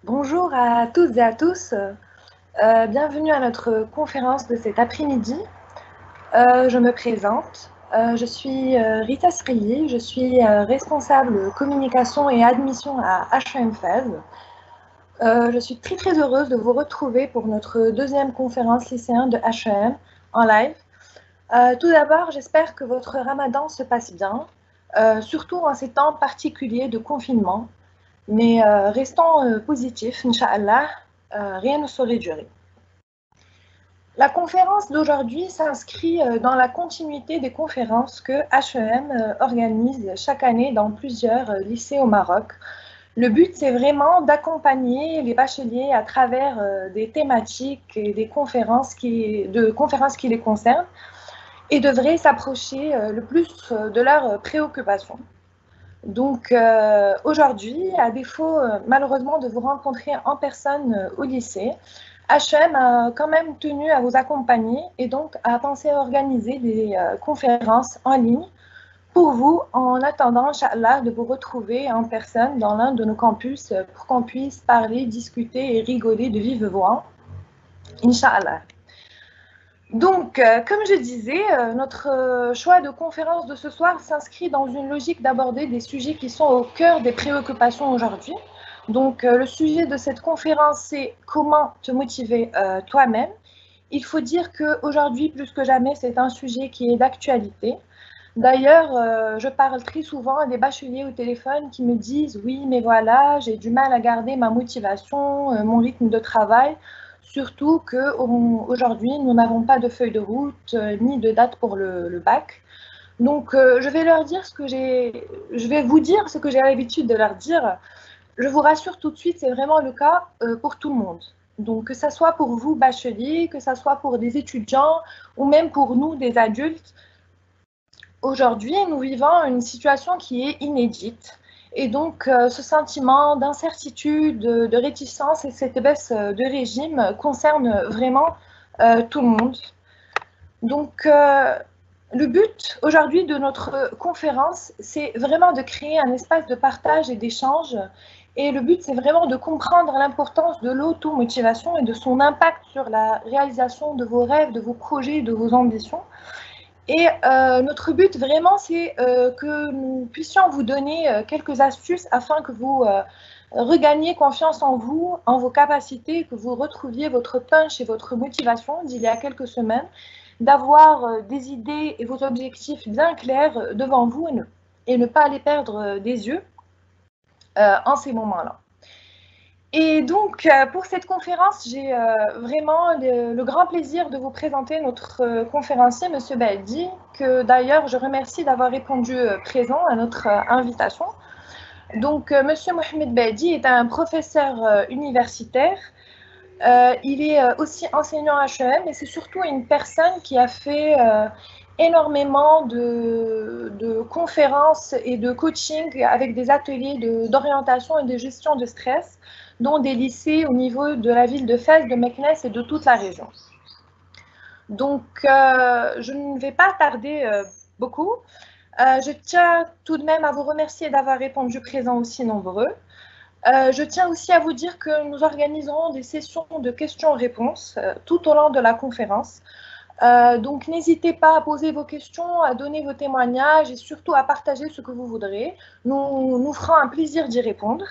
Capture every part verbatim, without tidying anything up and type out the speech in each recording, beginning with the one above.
Bonjour à toutes et à tous. Euh, bienvenue à notre conférence de cet après-midi. Euh, je me présente. Euh, je suis euh, Rita Sreilly. Je suis euh, responsable communication et admission à H E M Fès. Euh, je suis très très heureuse de vous retrouver pour notre deuxième conférence lycéenne de H E M en live. Euh, tout d'abord, j'espère que votre ramadan se passe bien, euh, surtout en ces temps particuliers de confinement. Mais euh, restons euh, positifs, Inch'Allah, euh, rien ne saurait durer. La conférence d'aujourd'hui s'inscrit euh, dans la continuité des conférences que H E M euh, organise chaque année dans plusieurs euh, lycées au Maroc. Le but, c'est vraiment d'accompagner les bacheliers à travers euh, des thématiques et des conférences qui, de conférences qui les concernent et devraient s'approcher euh, le plus euh, de leurs préoccupations. Donc euh, aujourd'hui, à défaut euh, malheureusement de vous rencontrer en personne euh, au lycée, H E M a quand même tenu à vous accompagner et donc a pensé à organiser des euh, conférences en ligne pour vous en attendant, Inch'Allah, de vous retrouver en personne dans l'un de nos campus euh, pour qu'on puisse parler, discuter et rigoler de vive voix, Inch'Allah. Donc, euh, comme je disais, euh, notre euh, choix de conférence de ce soir s'inscrit dans une logique d'aborder des sujets qui sont au cœur des préoccupations aujourd'hui. Donc, euh, le sujet de cette conférence, c'est comment te motiver euh, toi-même. Il faut dire qu'aujourd'hui, plus que jamais, c'est un sujet qui est d'actualité. D'ailleurs, euh, je parle très souvent à des bacheliers au téléphone qui me disent « Oui, mais voilà, j'ai du mal à garder ma motivation, euh, mon rythme de travail. » Surtout qu'aujourd'hui, nous n'avons pas de feuille de route euh, ni de date pour le, le bac. Donc, euh, je vais leur dire ce que j'ai, je vais vous dire ce que j'ai l'habitude de leur dire. Je vous rassure tout de suite, c'est vraiment le cas euh, pour tout le monde. Donc, que ça soit pour vous, bacheliers, que ça soit pour des étudiants ou même pour nous, des adultes, aujourd'hui, nous vivons une situation qui est inédite. Et donc, euh, ce sentiment d'incertitude, de, de réticence et cette baisse de régime concerne vraiment euh, tout le monde. Donc, euh, le but aujourd'hui de notre conférence, c'est vraiment de créer un espace de partage et d'échange. Et le but, c'est vraiment de comprendre l'importance de l'automotivation et de son impact sur la réalisation de vos rêves, de vos projets, de vos ambitions. Et euh, notre but vraiment, c'est euh, que nous puissions vous donner euh, quelques astuces afin que vous euh, regagniez confiance en vous, en vos capacités, que vous retrouviez votre punch et votre motivation d'il y a quelques semaines, d'avoir euh, des idées et vos objectifs bien clairs euh, devant vous et ne, et ne pas les perdre euh, des yeux euh, en ces moments-là. Et donc, euh, pour cette conférence, j'ai euh, vraiment le, le grand plaisir de vous présenter notre euh, conférencier, M. Beldi, que d'ailleurs je remercie d'avoir répondu euh, présent à notre euh, invitation. Donc, euh, M. Mohamed Beldi est un professeur euh, universitaire. Euh, il est euh, aussi enseignant à H E M et c'est surtout une personne qui a fait euh, énormément de, de conférences et de coaching avec des ateliers d'orientation et de gestion de stress dans des lycées au niveau de la ville de Fès, de Meknès et de toute la région. Donc, euh, je ne vais pas tarder euh, beaucoup. Euh, je tiens tout de même à vous remercier d'avoir répondu présent aussi nombreux. Euh, je tiens aussi à vous dire que nous organiserons des sessions de questions-réponses euh, tout au long de la conférence. Euh, donc, n'hésitez pas à poser vos questions, à donner vos témoignages et surtout à partager ce que vous voudrez. Nous nous ferons un plaisir d'y répondre.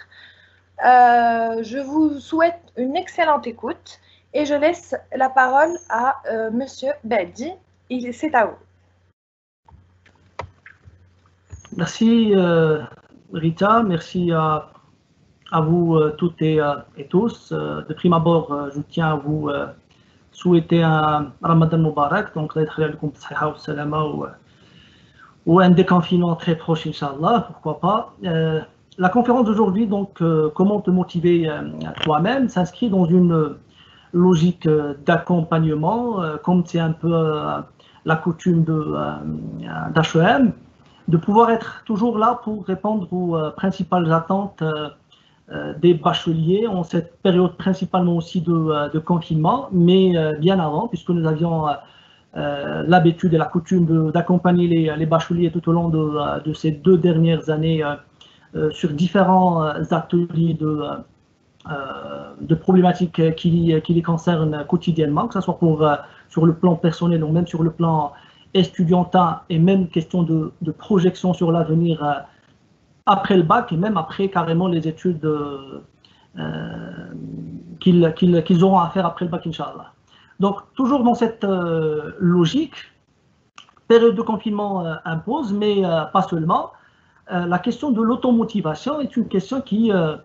Euh, je vous souhaite une excellente écoute et je laisse la parole à euh, M. Beldi. C'est à vous. Merci euh, Rita, merci à, à vous euh, toutes et, euh, et tous. Euh, de prime abord, euh, je tiens à vous euh, souhaiter un Ramadan Mubarak, donc ou un déconfinement très proche, Inch'Allah, pourquoi pas. Euh, la conférence d'aujourd'hui, donc, euh, comment te motiver euh, toi-même, s'inscrit dans une logique euh, d'accompagnement, euh, comme c'est un peu euh, la coutume d'H E M, de pouvoir être toujours là pour répondre aux euh, principales attentes euh, euh, des bacheliers en cette période principalement aussi de, euh, de confinement, mais euh, bien avant, puisque nous avions euh, Euh, l'habitude et la coutume d'accompagner les, les bacheliers tout au long de, de ces deux dernières années euh, euh, sur différents ateliers de, de problématiques qui, qui les concernent quotidiennement, que ce soit pour, sur le plan personnel ou même sur le plan estudiantin, et même question de, de projection sur l'avenir après le bac et même après carrément les études euh, qu'ils qu'ils, qu'ils auront à faire après le bac, Inch'Allah. Donc, toujours dans cette euh, logique, période de confinement euh, impose, mais euh, pas seulement. Euh, la question de l'automotivation est une question qui euh,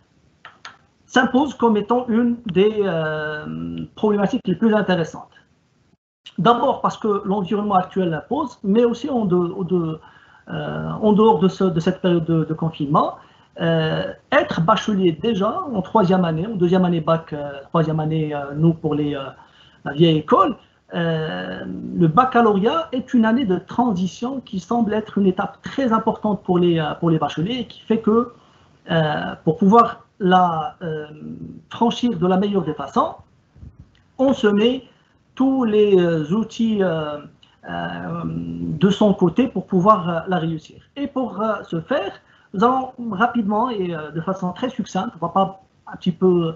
s'impose comme étant une des euh, problématiques les plus intéressantes. D'abord parce que l'environnement actuel l'impose, mais aussi en, de, de, euh, en dehors de, ce, de cette période de, de confinement, euh, être bachelier déjà en troisième année, en deuxième année bac, euh, troisième année, euh, nous pour les, euh, la vieille école, euh, le baccalauréat est une année de transition qui semble être une étape très importante pour les, pour les bacheliers et qui fait que euh, pour pouvoir la euh, franchir de la meilleure des façons, on se met tous les euh, outils euh, euh, de son côté pour pouvoir euh, la réussir. Et pour euh, ce faire, nous allons rapidement et euh, de façon très succincte, on ne va pas un petit peu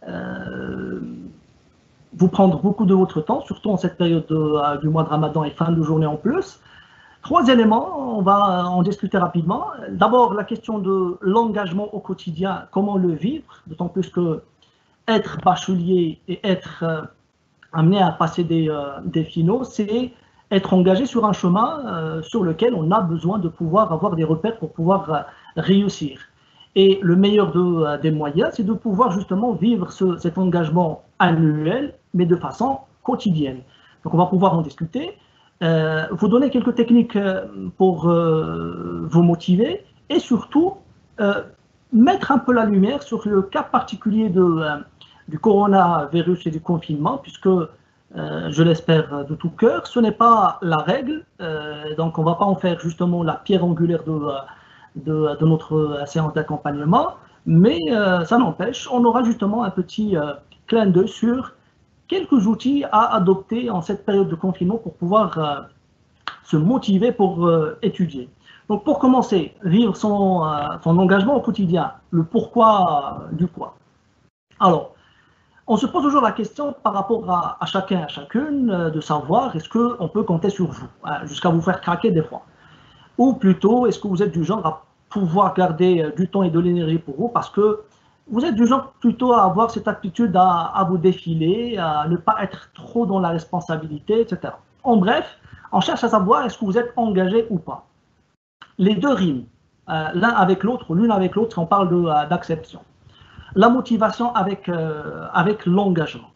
euh, vous prendre beaucoup de votre temps, surtout en cette période de, euh, du mois de Ramadan et fin de journée en plus. Trois éléments, on va en discuter rapidement. D'abord, la question de l'engagement au quotidien, comment le vivre, d'autant plus que être bachelier et être euh, amené à passer des, euh, des finaux, c'est être engagé sur un chemin euh, sur lequel on a besoin de pouvoir avoir des repères pour pouvoir euh, réussir. Et le meilleur de, euh, des moyens, c'est de pouvoir justement vivre ce, cet engagement annuel, mais de façon quotidienne. Donc on va pouvoir en discuter. Euh, vous donner quelques techniques pour euh, vous motiver et surtout euh, mettre un peu la lumière sur le cas particulier de, euh, du coronavirus et du confinement, puisque euh, je l'espère de tout cœur, ce n'est pas la règle, euh, donc on ne va pas en faire justement la pierre angulaire de, de, de notre séance d'accompagnement, mais euh, ça n'empêche, on aura justement un petit euh, clin d'œil sur quelques outils à adopter en cette période de confinement pour pouvoir euh, se motiver pour euh, étudier. Donc pour commencer, vivre son, euh, son engagement au quotidien, le pourquoi euh, du quoi. Alors, on se pose toujours la question par rapport à, à chacun et à chacune euh, de savoir est-ce qu'on peut compter sur vous, hein, jusqu'à vous faire craquer des fois. Ou plutôt, est-ce que vous êtes du genre à pouvoir garder euh, du temps et de l'énergie pour vous parce que vous êtes du genre plutôt à avoir cette aptitude à, à vous défiler, à ne pas être trop dans la responsabilité, et cetera. En bref, on cherche à savoir est-ce que vous êtes engagé ou pas. Les deux riment, euh, l'un avec l'autre, l'une avec l'autre, on parle d'acception. La motivation avec, euh, avec l'engagement.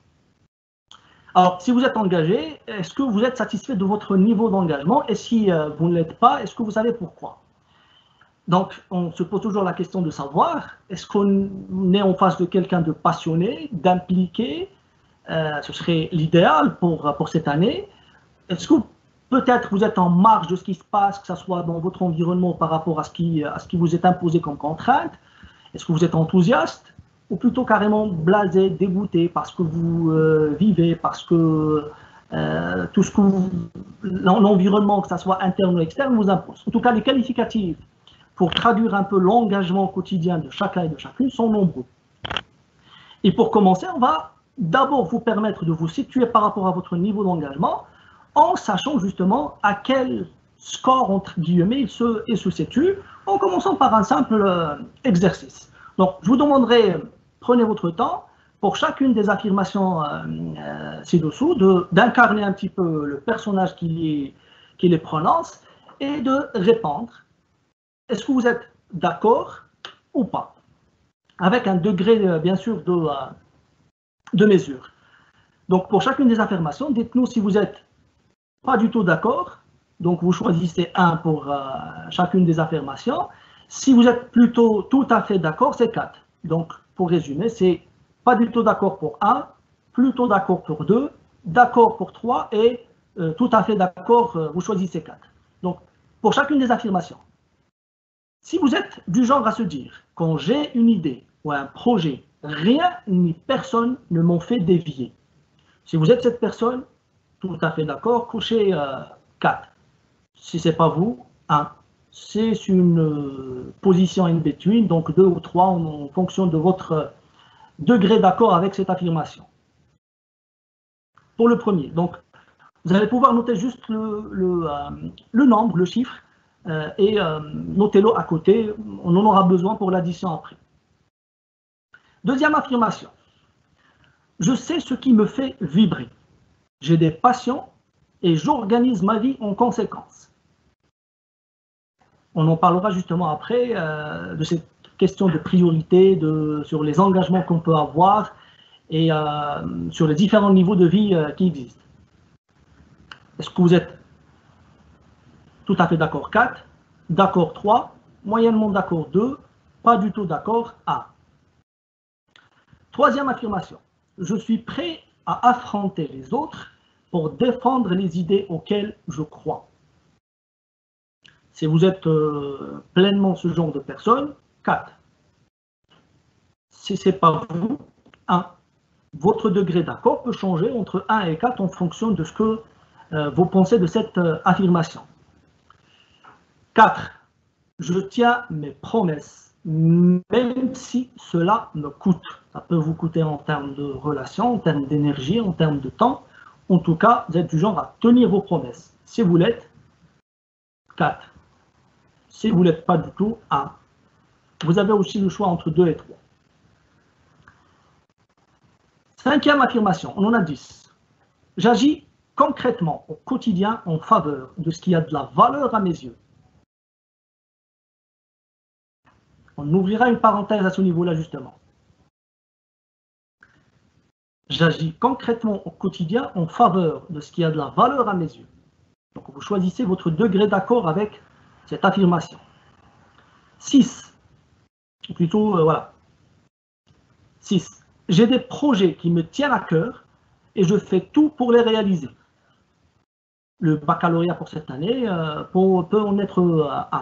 Alors, si vous êtes engagé, est-ce que vous êtes satisfait de votre niveau d'engagement? Et si euh, vous ne l'êtes pas, est-ce que vous savez pourquoi? Donc, on se pose toujours la question de savoir, est-ce qu'on est en face de quelqu'un de passionné, d'impliqué? euh, Ce serait l'idéal pour, pour cette année. Est-ce que peut-être vous êtes en marge de ce qui se passe, que ce soit dans votre environnement par rapport à ce qui, à ce qui vous est imposé comme contrainte? Est-ce que vous êtes enthousiaste? Ou plutôt carrément blasé, dégoûté parce que vous euh, vivez, parce que euh, tout ce que l'environnement, que ce soit interne ou externe, vous impose? En tout cas, les qualificatifs pour traduire un peu l'engagement quotidien de chacun et de chacune sont nombreux. Et pour commencer, on va d'abord vous permettre de vous situer par rapport à votre niveau d'engagement en sachant justement à quel score, entre guillemets, il se, il se situe, en commençant par un simple euh, exercice. Donc, je vous demanderai, prenez votre temps, pour chacune des affirmations euh, euh, ci-dessous, d'incarner un petit peu le personnage qui les, qui les prononce et de répondre. Est-ce que vous êtes d'accord ou pas? Avec un degré, bien sûr, de, de mesure. Donc, pour chacune des affirmations, dites-nous si vous n'êtes pas du tout d'accord. Donc, vous choisissez un pour euh, chacune des affirmations. Si vous êtes plutôt tout à fait d'accord, c'est quatre. Donc, pour résumer, c'est pas du tout d'accord pour un, plutôt d'accord pour deux, d'accord pour trois et euh, tout à fait d'accord, euh, vous choisissez quatre. Donc, pour chacune des affirmations. Si vous êtes du genre à se dire, quand j'ai une idée ou un projet, rien ni personne ne m'ont fait dévier. Si vous êtes cette personne, tout à fait d'accord, cochez euh, quatre. Si ce n'est pas vous, un. C'est une euh, position in between, donc deux ou trois en, en fonction de votre degrés d'accord avec cette affirmation. Pour le premier, donc, vous allez pouvoir noter juste le, le, euh, le nombre, le chiffre, euh, et euh, notez-le à côté, on en aura besoin pour l'addition après. Deuxième affirmation, je sais ce qui me fait vibrer. J'ai des passions et j'organise ma vie en conséquence. On en parlera justement après euh, de cette question de priorité, de, sur les engagements qu'on peut avoir et euh, sur les différents niveaux de vie euh, qui existent. Est-ce que vous êtes tout à fait d'accord quatre, d'accord trois, moyennement d'accord deux, pas du tout d'accord un. Troisième affirmation, je suis prêt à affronter les autres pour défendre les idées auxquelles je crois. Si vous êtes euh, pleinement ce genre de personne, quatre. Si ce n'est pas vous, un. Votre degré d'accord peut changer entre un et quatre en fonction de ce que euh, vous pensez de cette euh, affirmation. quatre. Je tiens mes promesses, même si cela me coûte. Ça peut vous coûter en termes de relations, en termes d'énergie, en termes de temps. En tout cas, vous êtes du genre à tenir vos promesses. Si vous l'êtes, quatre. Si vous ne l'êtes pas du tout, un. Vous avez aussi le choix entre deux et trois. Cinquième affirmation, on en a dix. J'agis concrètement au quotidien en faveur de ce qui a de la valeur à mes yeux. On ouvrira une parenthèse à ce niveau-là justement. J'agis concrètement au quotidien en faveur de ce qui a de la valeur à mes yeux. Donc vous choisissez votre degré d'accord avec cette affirmation. six. Plutôt, euh, voilà. six. J'ai des projets qui me tiennent à cœur et je fais tout pour les réaliser. Le baccalauréat pour cette année euh, peut en être euh, un.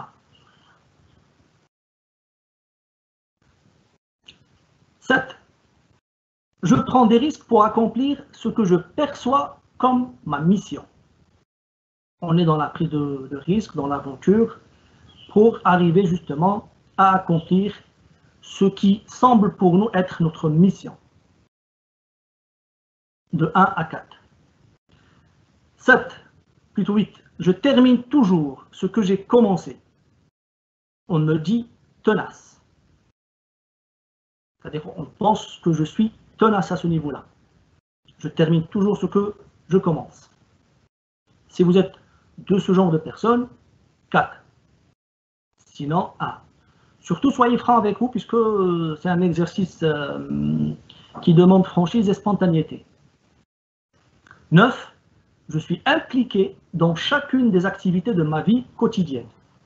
sept. Je prends des risques pour accomplir ce que je perçois comme ma mission. On est dans la prise de, de risque, dans l'aventure, pour arriver justement à accomplir ce qui semble pour nous être notre mission. De un à quatre. sept, plutôt huit. Je termine toujours ce que j'ai commencé. On me dit tenace. C'est-à-dire on pense que je suis tenace à ce niveau-là. Je termine toujours ce que je commence. Si vous êtes de ce genre de personnes, quatre. Sinon, un. Surtout, soyez franc avec vous, puisque c'est un exercice euh, qui demande franchise et spontanéité. neuf. Je suis impliqué dans chacune des activités de ma vie quotidienne,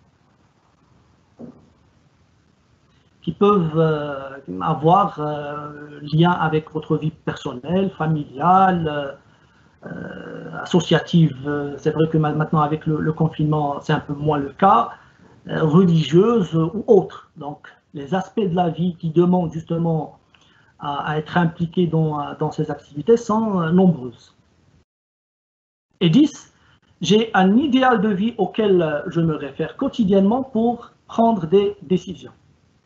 qui peuvent euh, avoir euh, lien avec votre vie personnelle, familiale, euh, associative. C'est vrai que maintenant, avec le, le confinement, c'est un peu moins le cas. Religieuse ou autres. Donc, les aspects de la vie qui demandent justement à, à être impliqués dans, dans ces activités sont euh, nombreuses. Et dix, j'ai un idéal de vie auquel je me réfère quotidiennement pour prendre des décisions.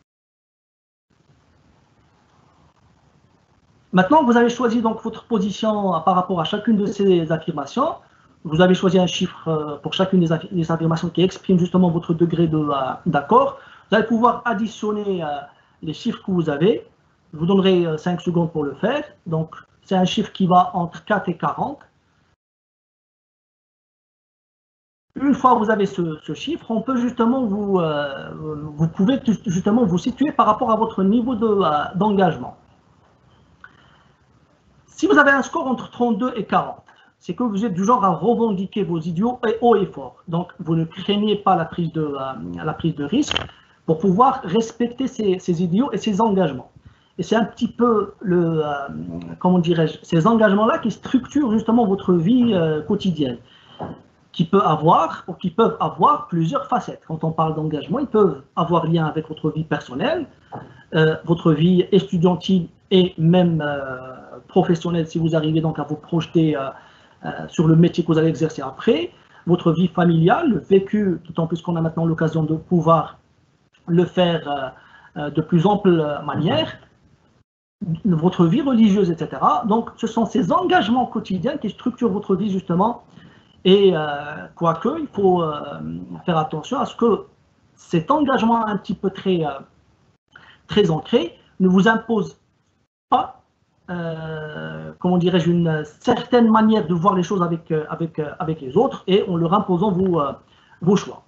Maintenant, vous avez choisi donc votre position par rapport à chacune de ces affirmations. Vous avez choisi un chiffre pour chacune des, affirm des affirmations qui exprime justement votre degré d'accord. Euh, vous allez pouvoir additionner euh, les chiffres que vous avez. Je vous donnerai euh, cinq secondes pour le faire. Donc, c'est un chiffre qui va entre quatre et quarante. Une fois que vous avez ce, ce chiffre, on peut justement vous, euh, vous pouvez justement vous situer par rapport à votre niveau d'engagement. Si vous avez un score entre trente-deux et quarante, c'est que vous êtes du genre à revendiquer vos idéaux haut et fort. Donc, vous ne craignez pas la prise de, euh, la prise de risque pour pouvoir respecter ces, ces idéaux et ces engagements. Et c'est un petit peu, le, euh, comment dirais-je, ces engagements-là qui structurent justement votre vie euh, quotidienne, qui peut avoir, ou qui peuvent avoir plusieurs facettes. Quand on parle d'engagement, ils peuvent avoir lien avec votre vie personnelle, euh, votre vie estudiantine et même euh, professionnelle, si vous arrivez donc à vous projeter euh, Euh, sur le métier que vous allez exercer après, votre vie familiale, le vécu, d'autant plus qu'on a maintenant l'occasion de pouvoir le faire euh, euh, de plus ample manière, votre vie religieuse, et cetera. Donc, ce sont ces engagements quotidiens qui structurent votre vie, justement. Et euh, quoique, il faut euh, faire attention à ce que cet engagement un petit peu très, euh, très ancré ne vous impose pas, euh, comment dirais-je, une certaine manière de voir les choses avec, avec, avec les autres, et en leur imposant vos, euh, vos choix.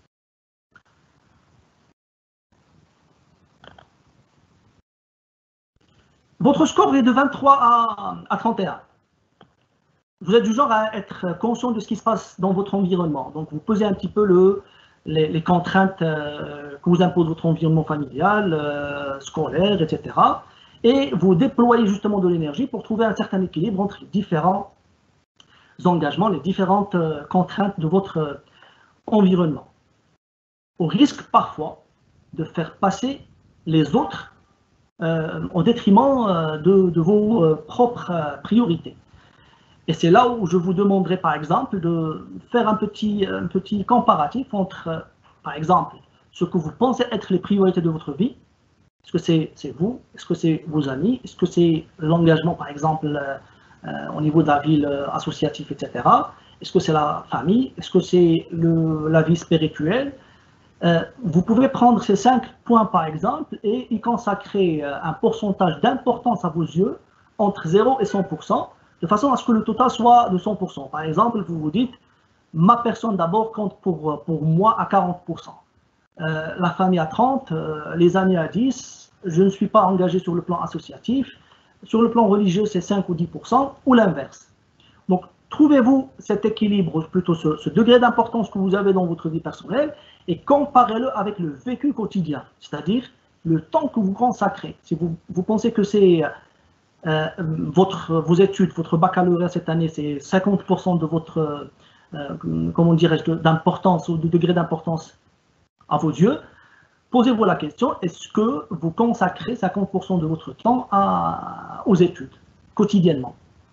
Votre score est de vingt-trois à trente et un. Vous êtes du genre à être conscient de ce qui se passe dans votre environnement. Donc, vous posez un petit peu le, les, les contraintes euh, que vous impose votre environnement familial, euh, scolaire, et cetera. Et vous déployez justement de l'énergie pour trouver un certain équilibre entre les différents engagements, les différentes euh, contraintes de votre euh, environnement. Au risque parfois de faire passer les autres euh, au détriment euh, de, de vos euh, propres euh, priorités. Et c'est là où je vous demanderai, par exemple, de faire un petit, un petit comparatif entre, par exemple, ce que vous pensez être les priorités de votre vie. Est-ce que c'est c'est vous? Est-ce que c'est vos amis? Est-ce que c'est l'engagement, par exemple, euh, au niveau de la vie associative, et cetera. Est-ce que c'est la famille? Est-ce que c'est la vie spirituelle? euh, Vous pouvez prendre ces cinq points, par exemple, et y consacrer un pourcentage d'importance à vos yeux entre zéro et cent pour cent, de façon à ce que le total soit de cent pour cent. Par exemple, vous vous dites, ma personne d'abord compte pour, pour moi à quarante pour cent. Euh, la famille à trente, euh, les années à dix, je ne suis pas engagé sur le plan associatif, sur le plan religieux c'est cinq ou dix pour cent, ou l'inverse. Donc, trouvez-vous cet équilibre, plutôt ce, ce degré d'importance que vous avez dans votre vie personnelle, et comparez-le avec le vécu quotidien, c'est-à-dire le temps que vous consacrez. Si vous, vous pensez que c'est... Euh, votre, vos études, votre baccalauréat cette année, c'est cinquante pour cent de votre, euh, comment dirais-je, d'importance ou de degré d'importance à vos yeux, posez-vous la question, est-ce que vous consacrez cinquante pour cent de votre temps à, aux études, quotidiennement?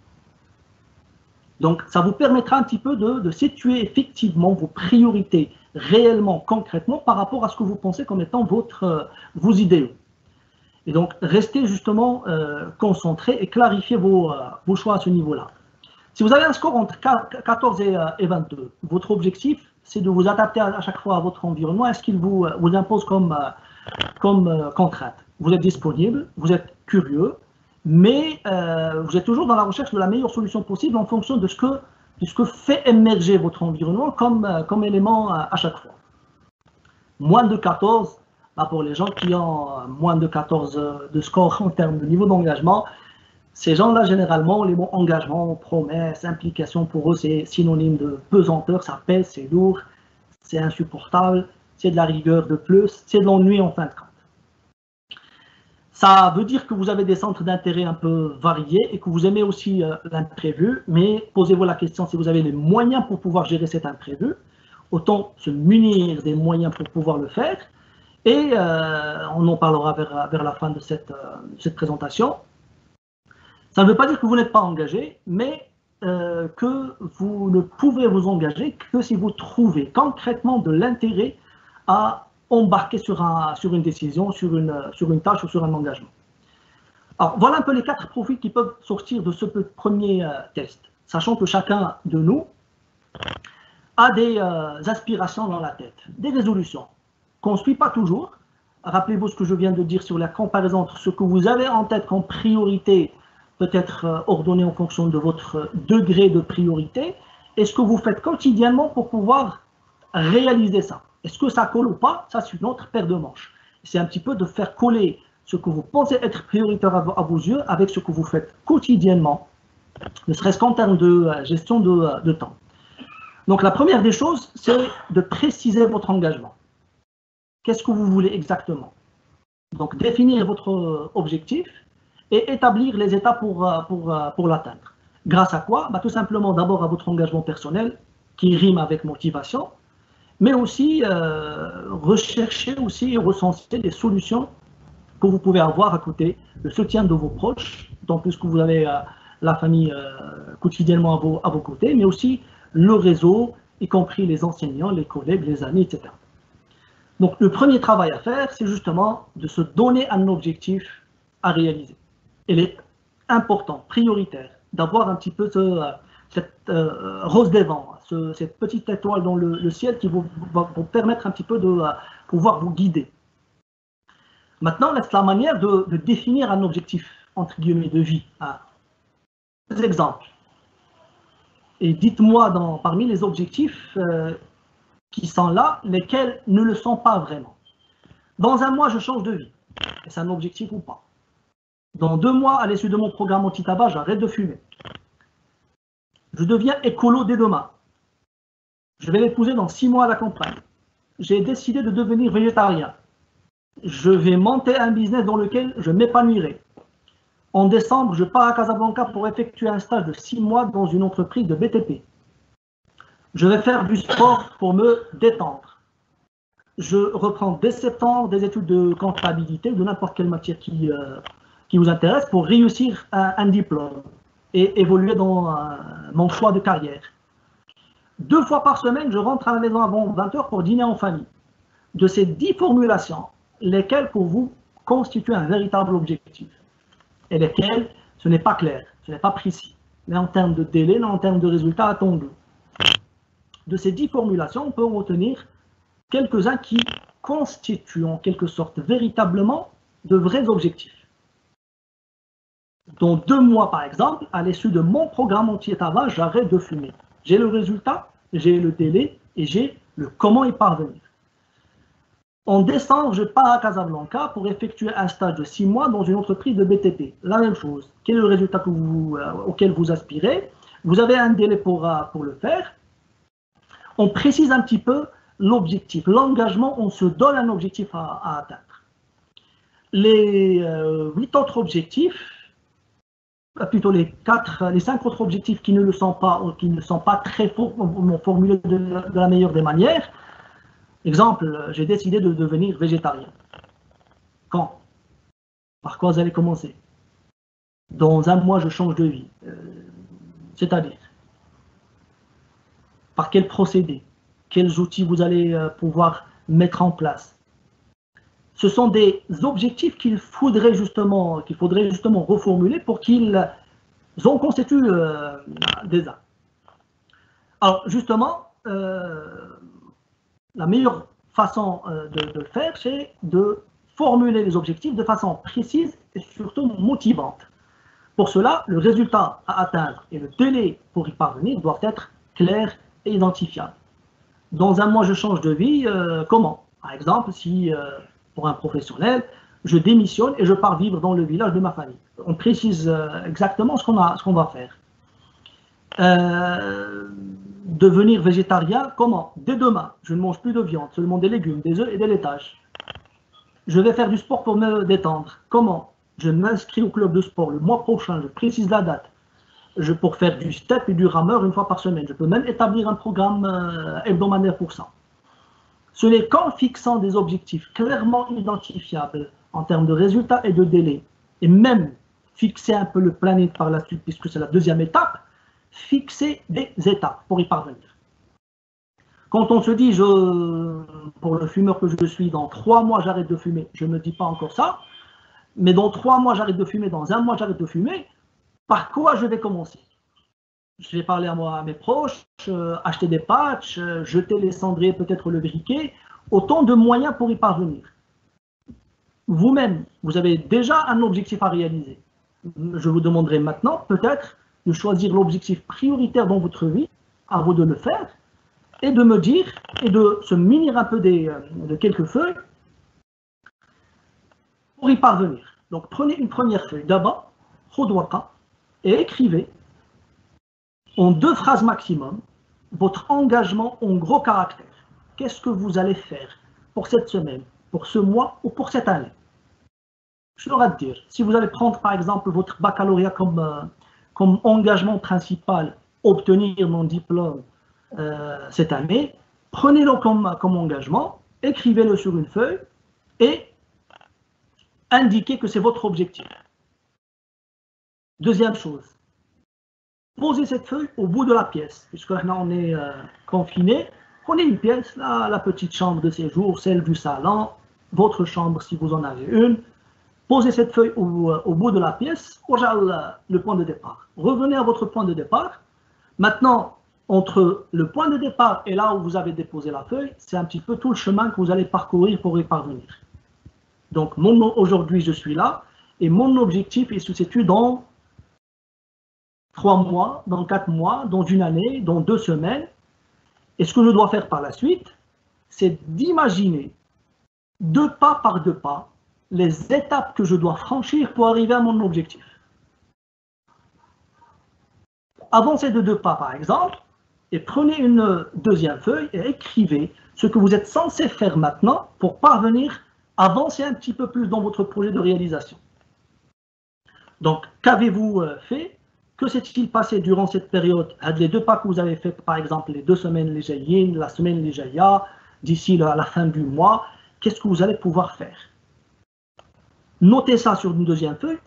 Donc, ça vous permettra un petit peu de, de situer effectivement vos priorités réellement, concrètement, par rapport à ce que vous pensez comme étant votre, vos idéaux. Et donc, restez justement euh, concentré et clarifiez vos, euh, vos choix à ce niveau-là. Si vous avez un score entre quatorze et, euh, et vingt-deux, votre objectif, c'est de vous adapter à, à chaque fois à votre environnement, à ce qu'il vous, vous impose comme, euh, comme euh, contrainte. Vous êtes disponible, vous êtes curieux, mais euh, vous êtes toujours dans la recherche de la meilleure solution possible en fonction de ce que, de ce que fait émerger votre environnement comme, euh, comme élément euh, à chaque fois. Moins de quatorze, là pour les gens qui ont moins de quatorze de score en termes de niveau d'engagement, ces gens-là, généralement, les mots engagement, promesse, implication, pour eux, c'est synonyme de pesanteur, ça pèse, c'est lourd, c'est insupportable, c'est de la rigueur de plus, c'est de l'ennui en fin de compte. Ça veut dire que vous avez des centres d'intérêt un peu variés et que vous aimez aussi euh, l'imprévu, mais posez-vous la question si vous avez les moyens pour pouvoir gérer cet imprévu, autant se munir des moyens pour pouvoir le faire. Et euh, on en parlera vers, vers la fin de cette, euh, cette présentation. Ça ne veut pas dire que vous n'êtes pas engagé, mais euh, que vous ne pouvez vous engager que si vous trouvez concrètement de l'intérêt à embarquer sur, un, sur une décision, sur une, sur une tâche ou sur un engagement. Alors, voilà un peu les quatre profils qui peuvent sortir de ce premier euh, test, sachant que chacun de nous a des euh, aspirations dans la tête, des résolutions qu'on ne suit pas toujours. Rappelez-vous ce que je viens de dire sur la comparaison entre ce que vous avez en tête comme priorité, peut-être ordonné en fonction de votre degré de priorité, et ce que vous faites quotidiennement pour pouvoir réaliser ça. Est-ce que ça colle ou pas? Ça, c'est une autre paire de manches. C'est un petit peu de faire coller ce que vous pensez être prioritaire à vos yeux avec ce que vous faites quotidiennement, ne serait-ce qu'en termes de gestion de, de temps. Donc la première des choses, c'est de préciser votre engagement. Qu'est-ce que vous voulez exactement? Donc, définir votre objectif et établir les étapes pour, pour, pour l'atteindre. Grâce à quoi? Bah, tout simplement, d'abord à votre engagement personnel, qui rime avec motivation, mais aussi euh, rechercher aussi et recenser des solutions que vous pouvez avoir à côté, le soutien de vos proches, d'autant plus que vous avez euh, la famille euh, quotidiennement à vos, à vos côtés, mais aussi le réseau, y compris les enseignants, les collègues, les amis, et cetera. Donc, le premier travail à faire, c'est justement de se donner un objectif à réaliser. il est important, prioritaire, d'avoir un petit peu ce, cette euh, rose des vents, ce, cette petite étoile dans le, le ciel qui vous, va vous permettre un petit peu de uh, pouvoir vous guider. Maintenant, c'est la manière de, de définir un objectif, entre guillemets, de vie. Hein. Des exemples. Et dites-moi parmi les objectifs euh, qui sont là, lesquels ne le sont pas vraiment. Dans un mois, je change de vie. Est-ce un objectif ou pas? Dans deux mois, à l'issue de mon programme anti-tabac, j'arrête de fumer. Je deviens écolo dès demain. Je vais l'épouser dans six mois à la campagne. J'ai décidé de devenir végétarien. Je vais monter un business dans lequel je m'épanouirai. En décembre, je pars à Casablanca pour effectuer un stage de six mois dans une entreprise de B T P. Je vais faire du sport pour me détendre. Je reprends dès septembre des études de comptabilité, de n'importe quelle matière qui, euh, qui vous intéresse, pour réussir un, un diplôme et évoluer dans euh, mon choix de carrière. Deux fois par semaine, je rentre à la maison avant vingt heures pour dîner en famille. De ces dix formulations, lesquelles pour vous constituent un véritable objectif et lesquelles ce n'est pas clair, ce n'est pas précis, mais en termes de délai, mais en termes de résultats attendus. De ces dix formulations, on peut en retenir quelques-uns qui constituent en quelque sorte véritablement de vrais objectifs. Dans deux mois, par exemple, à l'issue de mon programme anti-tabac, j'arrête de fumer. J'ai le résultat, j'ai le délai et j'ai le comment y parvenir. En décembre, je pars à Casablanca pour effectuer un stage de six mois dans une entreprise de B T P. La même chose. Quel est le résultat que vous, euh, auquel vous aspirez? Vous avez un délai pour, euh, pour le faire. On précise un petit peu l'objectif. L'engagement, on se donne un objectif à, à atteindre. Les euh, huit autres objectifs, plutôt les quatre, les cinq autres objectifs qui ne le sont pas, ou qui ne sont pas très formulés de, de la meilleure des manières. Exemple, j'ai décidé de devenir végétarien. Quand? Par quoi vous allez commencer? Dans un mois, je change de vie. Euh, C'est-à-dire, par quel procédé? Quels outils vous allez euh, pouvoir mettre en place? Ce sont des objectifs qu'il faudrait justement, qu'il faudrait justement reformuler pour qu'ils en constituent euh, des actes. Alors, justement, euh, la meilleure façon euh, de, de le faire, c'est de formuler les objectifs de façon précise et surtout motivante. Pour cela, le résultat à atteindre et le délai pour y parvenir doivent être clairs et identifiables. Dans un mois, je change de vie, euh, comment? Par exemple, si euh, pour un professionnel, je démissionne et je pars vivre dans le village de ma famille. On précise euh, exactement ce qu'on a, ce qu'on va faire. Euh, devenir végétarien, comment? Dès demain, je ne mange plus de viande, seulement des légumes, des œufs et des laitages. Je vais faire du sport pour me détendre. Comment? Je m'inscris au club de sport le mois prochain, je précise la date. Je, pour faire du step et du rameur une fois par semaine. Je peux même établir un programme euh, hebdomadaire pour ça. Ce n'est qu'en fixant des objectifs clairement identifiables en termes de résultats et de délais, et même fixer un peu le planning par la suite, puisque c'est la deuxième étape, fixer des étapes pour y parvenir. Quand on se dit, je, pour le fumeur que je suis, dans trois mois j'arrête de fumer, je ne dis pas encore ça, mais dans trois mois j'arrête de fumer, dans un mois j'arrête de fumer, par quoi je vais commencer? Je vais parler à moi, à mes proches, euh, acheter des patchs, euh, jeter les cendriers, peut-être le briquet, autant de moyens pour y parvenir. Vous-même, vous avez déjà un objectif à réaliser. Je vous demanderai maintenant, peut-être, de choisir l'objectif prioritaire dans votre vie, à vous de le faire, et de me dire, et de se munir un peu des, de quelques feuilles, pour y parvenir. Donc prenez une première feuille, d'abord, khudwaqa, et écrivez, en deux phrases maximum, votre engagement en gros caractères. Qu'est-ce que vous allez faire pour cette semaine, pour ce mois ou pour cette année? Je leur ai de dire, si vous allez prendre par exemple votre baccalauréat comme, euh, comme engagement principal, obtenir mon diplôme euh, cette année, prenez-le comme, comme engagement, écrivez-le sur une feuille et indiquez que c'est votre objectif. Deuxième chose, posez cette feuille au bout de la pièce, puisque là on est euh, confiné. Prenez une pièce, là, la petite chambre de séjour, celle du salon, votre chambre si vous en avez une. Posez cette feuille au, au bout de la pièce, le point de départ. Revenez à votre point de départ. Maintenant, entre le point de départ et là où vous avez déposé la feuille, c'est un petit peu tout le chemin que vous allez parcourir pour y parvenir. Donc, aujourd'hui, je suis là, et mon objectif il se situe dans trois mois, dans quatre mois, dans une année, dans deux semaines. Et ce que je dois faire par la suite, c'est d'imaginer, deux pas par deux pas, les étapes que je dois franchir pour arriver à mon objectif. Avancez de deux pas, par exemple, et prenez une deuxième feuille et écrivez ce que vous êtes censé faire maintenant pour parvenir à avancer un petit peu plus dans votre projet de réalisation. Donc, qu'avez-vous fait? Que s'est-il passé durant cette période? Les deux pas que vous avez fait, par exemple, les deux semaines les jaïyin, la semaine les jaïya, d'ici à la fin du mois, qu'est-ce que vous allez pouvoir faire? Notez ça sur une deuxième feuille,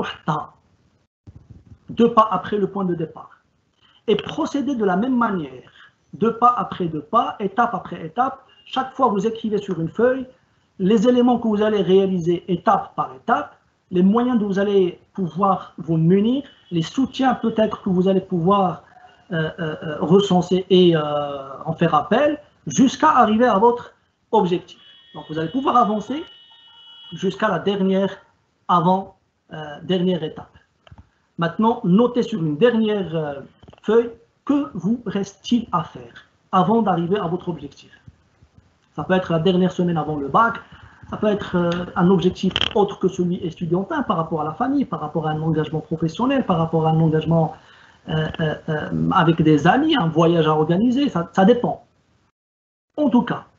deux pas après le point de départ. Et procédez de la même manière, deux pas après deux pas, étape après étape. Chaque fois, vous écrivez sur une feuille les éléments que vous allez réaliser étape par étape, les moyens dont vous allez pouvoir vous munir, les soutiens peut-être que vous allez pouvoir euh, euh, recenser et euh, en faire appel, jusqu'à arriver à votre objectif. Donc, vous allez pouvoir avancer jusqu'à la dernière avant euh, dernière étape. Maintenant, notez sur une dernière euh, feuille que vous reste-t-il à faire avant d'arriver à votre objectif. Ça peut être la dernière semaine avant le bac, ça peut être euh, un objectif autre que celui étudiantin par rapport à la famille, par rapport à un engagement professionnel, par rapport à un engagement euh, euh, euh, avec des amis, un voyage à organiser, ça, ça dépend. En tout cas,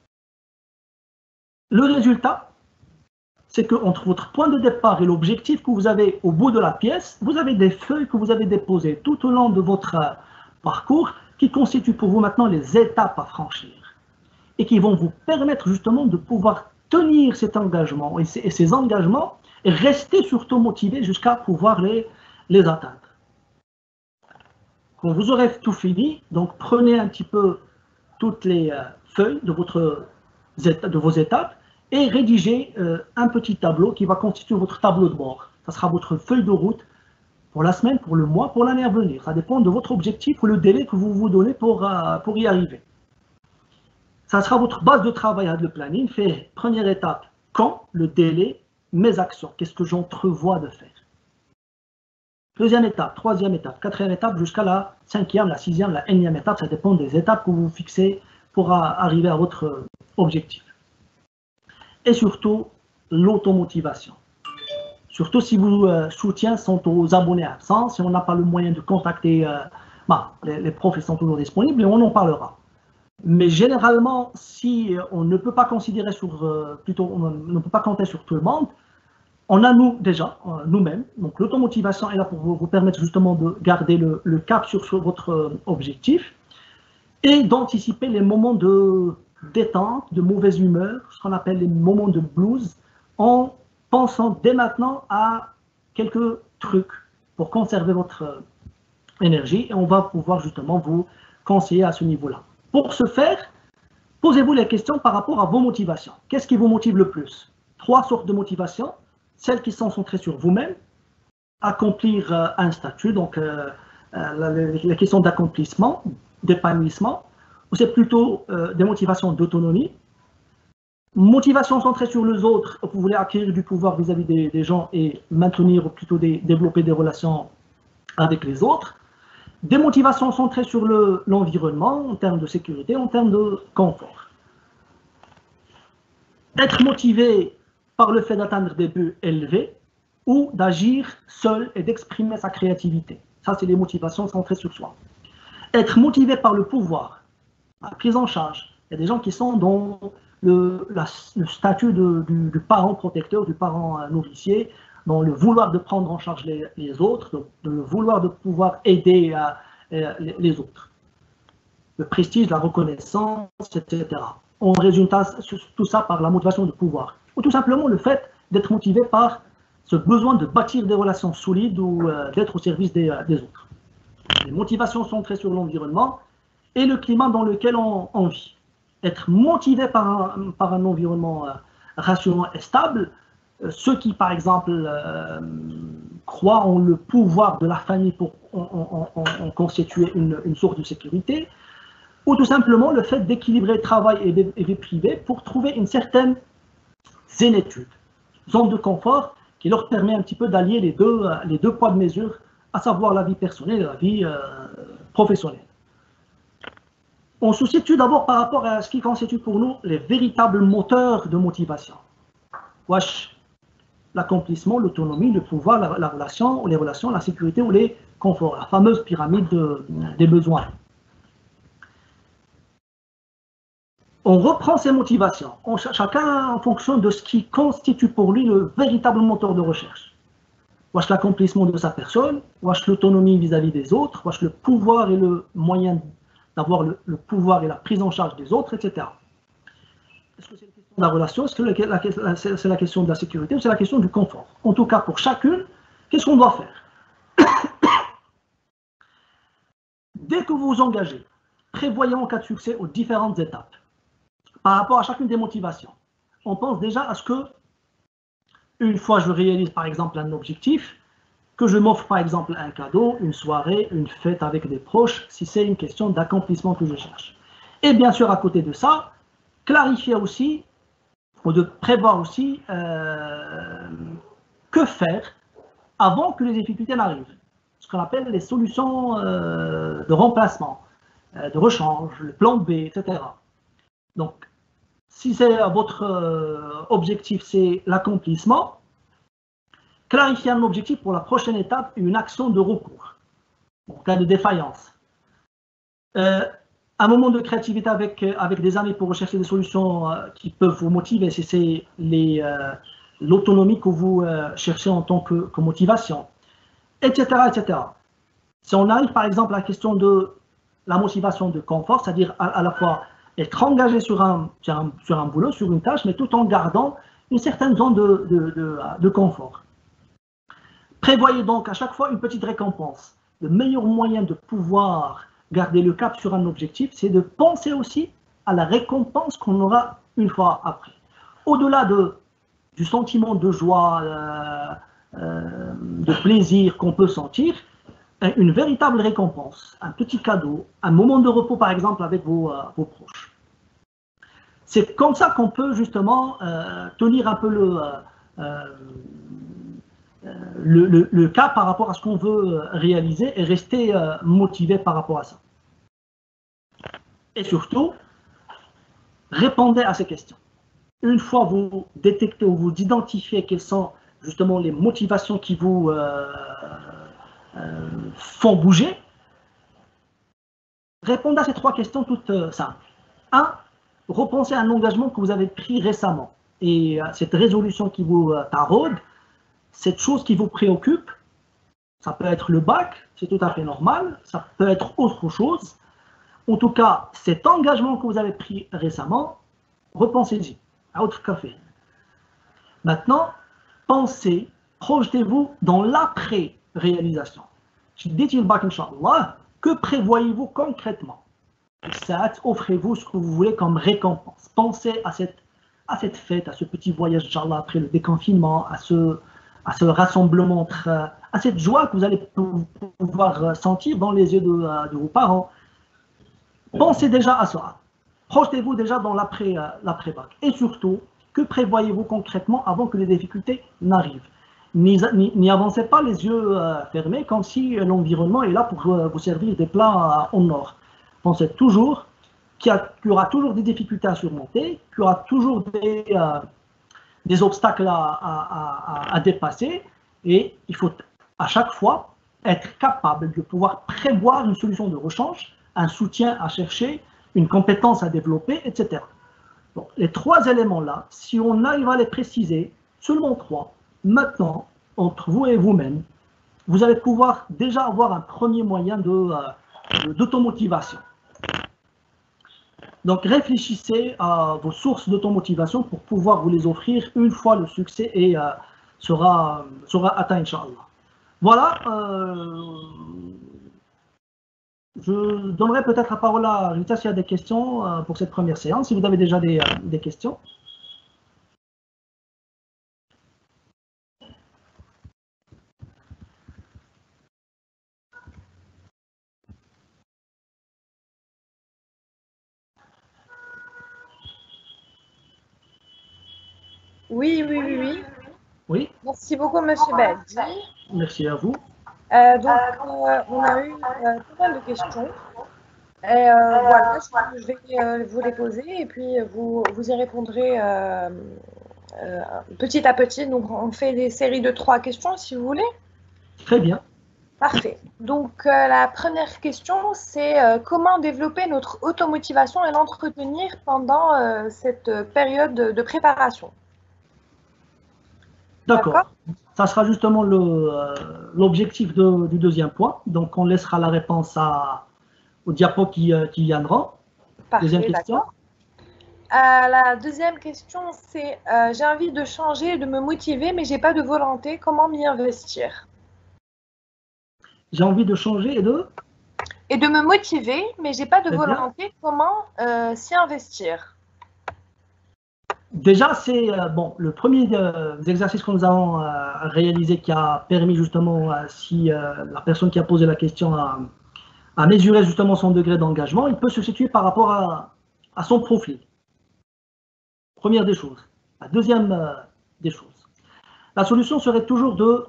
le résultat, c'est qu'entre votre point de départ et l'objectif que vous avez au bout de la pièce, vous avez des feuilles que vous avez déposées tout au long de votre euh, parcours qui constituent pour vous maintenant les étapes à franchir et qui vont vous permettre justement de pouvoir tenir cet engagement et ces, et ces engagements et rester surtout motivé jusqu'à pouvoir les, les atteindre. Quand vous aurez tout fini, donc prenez un petit peu toutes les euh, feuilles de, votre, de vos étapes et rédigez euh, un petit tableau qui va constituer votre tableau de bord. Ça sera votre feuille de route pour la semaine, pour le mois, pour l'année à venir. Ça dépend de votre objectif ou le délai que vous vous donnez pour, euh, pour y arriver. Ça sera votre base de travail, le planning. Fait, première étape, quand, le délai, mes actions. Qu'est-ce que j'entrevois de faire? Deuxième étape, troisième étape, quatrième étape, jusqu'à la cinquième, la sixième, la énième étape. Ça dépend des étapes que vous fixez pour arriver à votre objectif. Et surtout, l'automotivation. Surtout si vos euh, soutiens sont aux abonnés absents, si on n'a pas le moyen de contacter, euh, bah, les, les profs sont toujours disponibles et on en parlera. Mais généralement, si on ne peut pas considérer sur, euh, plutôt, on ne peut pas compter sur tout le monde, on a nous déjà, euh, nous-mêmes. Donc l'automotivation est là pour vous, vous permettre justement de garder le, le cap sur, sur votre euh, objectif et d'anticiper les moments de détente, de mauvaise humeur, ce qu'on appelle les moments de blues, en pensant dès maintenant à quelques trucs pour conserver votre euh, énergie et on va pouvoir justement vous conseiller à ce niveau-là. Pour ce faire, posez-vous les questions par rapport à vos motivations. Qu'est-ce qui vous motive le plus? Trois sortes de motivations. Celles qui sont centrées sur vous-même, accomplir euh, un statut, donc euh, euh, la, la question d'accomplissement, d'épanouissement, ou c'est plutôt euh, des motivations d'autonomie. Motivation centrée sur les autres, vous voulez acquérir du pouvoir vis-à-vis des, des gens et maintenir, ou plutôt des, développer des relations avec les autres. Des motivations centrées sur l'environnement, en termes de sécurité, en termes de confort. Être motivé par le fait d'atteindre des buts élevés ou d'agir seul et d'exprimer sa créativité. Ça, c'est les motivations centrées sur soi. Être motivé par le pouvoir, la prise en charge. Il y a des gens qui sont dans le, la, le statut de, du, du parent protecteur, du parent euh, nourricier, dans le vouloir de prendre en charge les, les autres, de, de le vouloir de pouvoir aider euh, les, les autres. Le prestige, la reconnaissance, et cetera. On résume tout ça par la motivation de pouvoir. Ou tout simplement le fait d'être motivé par ce besoin de bâtir des relations solides ou euh, d'être au service des, euh, des autres. Les motivations centrées sur l'environnement et le climat dans lequel on, on vit. Être motivé par un, par un environnement euh, rassurant et stable, ceux qui, par exemple, euh, croient en le pouvoir de la famille pour en, en, en, en constituer une, une source de sécurité, ou tout simplement le fait d'équilibrer travail et, et vie privée pour trouver une certaine zénitude, zone de confort qui leur permet un petit peu d'allier les deux, les deux poids de mesure, à savoir la vie personnelle et la vie euh, professionnelle. On se situe d'abord par rapport à ce qui constitue pour nous les véritables moteurs de motivation. Wesh, l'accomplissement, l'autonomie, le pouvoir, la, la relation, les relations, la sécurité ou les conforts, la fameuse pyramide de, des besoins. On reprend ses motivations, on, chacun en fonction de ce qui constitue pour lui le véritable moteur de recherche. Wesh, l'accomplissement de sa personne, wesh, l'autonomie vis-à-vis des autres, wesh, le pouvoir et le moyen d'avoir le, le pouvoir et la prise en charge des autres, et cetera. Est-ce que c'est la question de la relation, est-ce que c'est la question de la sécurité ou c'est la question du confort? En tout cas, pour chacune, qu'est-ce qu'on doit faire? Dès que vous vous engagez, prévoyez en cas de succès aux différentes étapes. Par rapport à chacune des motivations, on pense déjà à ce que, une fois je réalise par exemple un objectif, que je m'offre par exemple un cadeau, une soirée, une fête avec des proches, si c'est une question d'accomplissement que je cherche. Et bien sûr, à côté de ça, clarifier aussi, ou de prévoir aussi, euh, que faire avant que les difficultés n'arrivent. Ce qu'on appelle les solutions euh, de remplacement, euh, de rechange, le plan B, et cetera. Donc, si c'est votre euh, objectif, c'est l'accomplissement, clarifier un objectif pour la prochaine étape et une action de recours, en cas de défaillance. Euh, un moment de créativité avec, avec des amis pour rechercher des solutions euh, qui peuvent vous motiver, si c'est l'autonomie euh, que vous euh, cherchez en tant que, que motivation, et cetera, et cetera. Si on arrive par exemple à la question de la motivation de confort, c'est-à-dire à, à la fois être engagé sur un, sur, un, sur un boulot, sur une tâche, mais tout en gardant une certaine zone de, de, de, de confort. Prévoyez donc à chaque fois une petite récompense. Le meilleur moyen de pouvoir garder le cap sur un objectif, c'est de penser aussi à la récompense qu'on aura une fois après. Au-delà de, du sentiment de joie, euh, euh, de plaisir qu'on peut sentir, une véritable récompense, un petit cadeau, un moment de repos par exemple avec vos, euh, vos proches. C'est comme ça qu'on peut justement euh, tenir un peu le, euh, le, le, le cap par rapport à ce qu'on veut réaliser et rester euh, motivé par rapport à ça. Et surtout, répondez à ces questions. Une fois vous détectez ou vous identifiez quelles sont justement les motivations qui vous euh, euh, font bouger, répondez à ces trois questions toutes euh, simples. Un, repensez à un engagement que vous avez pris récemment et euh, cette résolution qui vous euh, taraude, cette chose qui vous préoccupe, ça peut être le bac, c'est tout à fait normal, ça peut être autre chose. En tout cas, cet engagement que vous avez pris récemment, repensez-y, à autre café. Maintenant, pensez, projetez-vous dans l'après-réalisation. Dites-il bac, Inch'Allah, que prévoyez-vous concrètement? Ça, offrez-vous ce que vous voulez comme récompense. Pensez à cette, à cette fête, à ce petit voyage, Inch'Allah, après le déconfinement, à ce, à ce rassemblement, à cette joie que vous allez pouvoir sentir dans les yeux de, de vos parents. Pensez déjà à ça. Projetez-vous déjà dans l'après-bac. Et surtout, que prévoyez-vous concrètement avant que les difficultés n'arrivent? N'y avancez pas les yeux fermés comme si l'environnement est là pour vous servir des plats en or. Pensez toujours qu'il y, y aura toujours des difficultés à surmonter, qu'il y aura toujours des, euh, des obstacles à, à, à, à dépasser et il faut à chaque fois être capable de pouvoir prévoir une solution de rechange, un soutien à chercher, une compétence à développer, et cetera. Donc, les trois éléments-là, si on arrive à les préciser, seulement trois, maintenant, entre vous et vous-même, vous allez pouvoir déjà avoir un premier moyen d'automotivation. Donc, réfléchissez à vos sources d'automotivation pour pouvoir vous les offrir une fois le succès et, euh, sera, sera atteint, Inch'Allah. Voilà. Euh, Je donnerai peut-être la parole à Rita s'il y a des questions euh, pour cette première séance, si vous avez déjà des, euh, des questions. Oui, oui, oui, oui. Oui, Merci beaucoup, Monsieur Badji. merci à vous. Euh, donc, euh, on a eu euh, pas mal de questions. Et euh, voilà, je, je vais euh, vous les poser et puis vous, vous y répondrez euh, euh, petit à petit. Donc, on fait des séries de trois questions, si vous voulez. Très bien. Parfait. Donc, euh, la première question, c'est euh, comment développer notre automotivation et l'entretenir pendant euh, cette période de préparation. D'accord? D'accord. Ça sera justement le, euh, l'objectif de- du deuxième point. Donc, on laissera la réponse à, au diapo qui, euh, qui viendra. Deuxième Parfait, question. d'accord. Euh, la deuxième question, c'est euh, j'ai envie de changer, de me motiver, mais j'ai pas de volonté. Comment m'y investir? J'ai envie de changer et de... Et de me motiver, mais j'ai pas de Très bien. volonté. Comment euh, s'y investir? Déjà, c'est euh, bon, le premier euh, des exercices que nous avons euh, réalisé qui a permis justement, euh, si euh, la personne qui a posé la question a, a mesuré justement son degré d'engagement, il peut se situer par rapport à, à son profil. Première des choses. La deuxième euh, des choses. La solution serait toujours de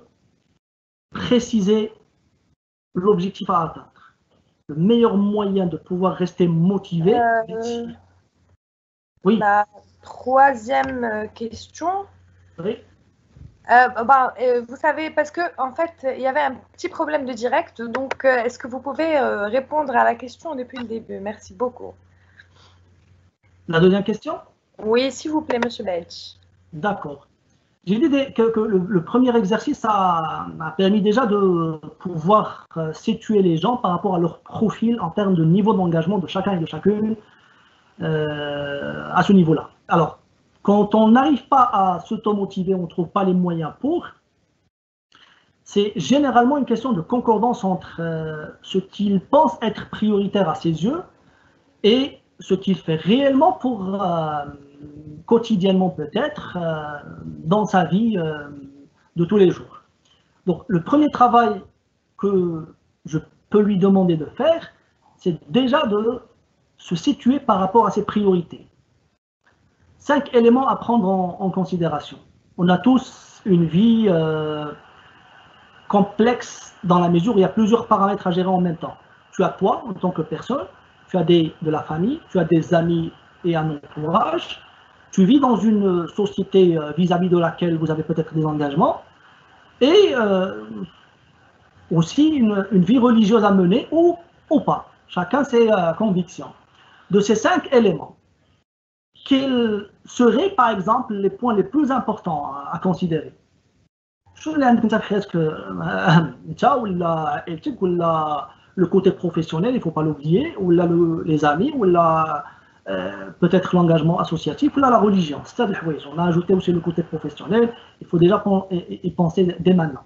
préciser l'objectif à atteindre. Le meilleur moyen de pouvoir rester motivé. Euh, Oui, la troisième euh, question. oui. Euh, ben, euh, vous savez, parce que en fait, il y avait un petit problème de direct, donc euh, est-ce que vous pouvez euh, répondre à la question depuis le début? Merci beaucoup. La deuxième question? Oui, s'il vous plaît, Monsieur Belch. D'accord. J'ai dit que, que le, le, premier exercice a, a, permis déjà de pouvoir euh, situer les gens par rapport à leur profil en termes de niveau d'engagement de chacun et de chacune euh, à ce niveau-là. Alors, quand on n'arrive pas à s'automotiver, on ne trouve pas les moyens pour, c'est généralement une question de concordance entre euh, ce qu'il pense être prioritaire à ses yeux et ce qu'il fait réellement pour euh, quotidiennement peut-être euh, dans sa vie euh, de tous les jours. Donc le premier travail que je peux lui demander de faire, c'est déjà de se situer par rapport à ses priorités. Cinq éléments à prendre en, en considération. On a tous une vie euh, complexe dans la mesure où il y a plusieurs paramètres à gérer en même temps. Tu as toi en tant que personne, tu as des, de la famille, tu as des amis et un entourage, tu vis dans une société vis-à-vis de laquelle vous avez peut-être des engagements, et euh, aussi une, une, vie religieuse à mener ou, ou pas. Chacun ses euh, convictions. De ces cinq éléments, quels seraient par exemple les points les plus importants à, à considérer? شو اللي عندك انت في حياتك اهم انت ولا عائلتك ولا le côté professionnel, il ne faut pas l'oublier, ou là le, les amis, ou là euh, peut-être l'engagement associatif, ou là la religion. C'est-à-dire, oui, on a ajouté aussi le côté professionnel, il faut déjà y penser dès maintenant.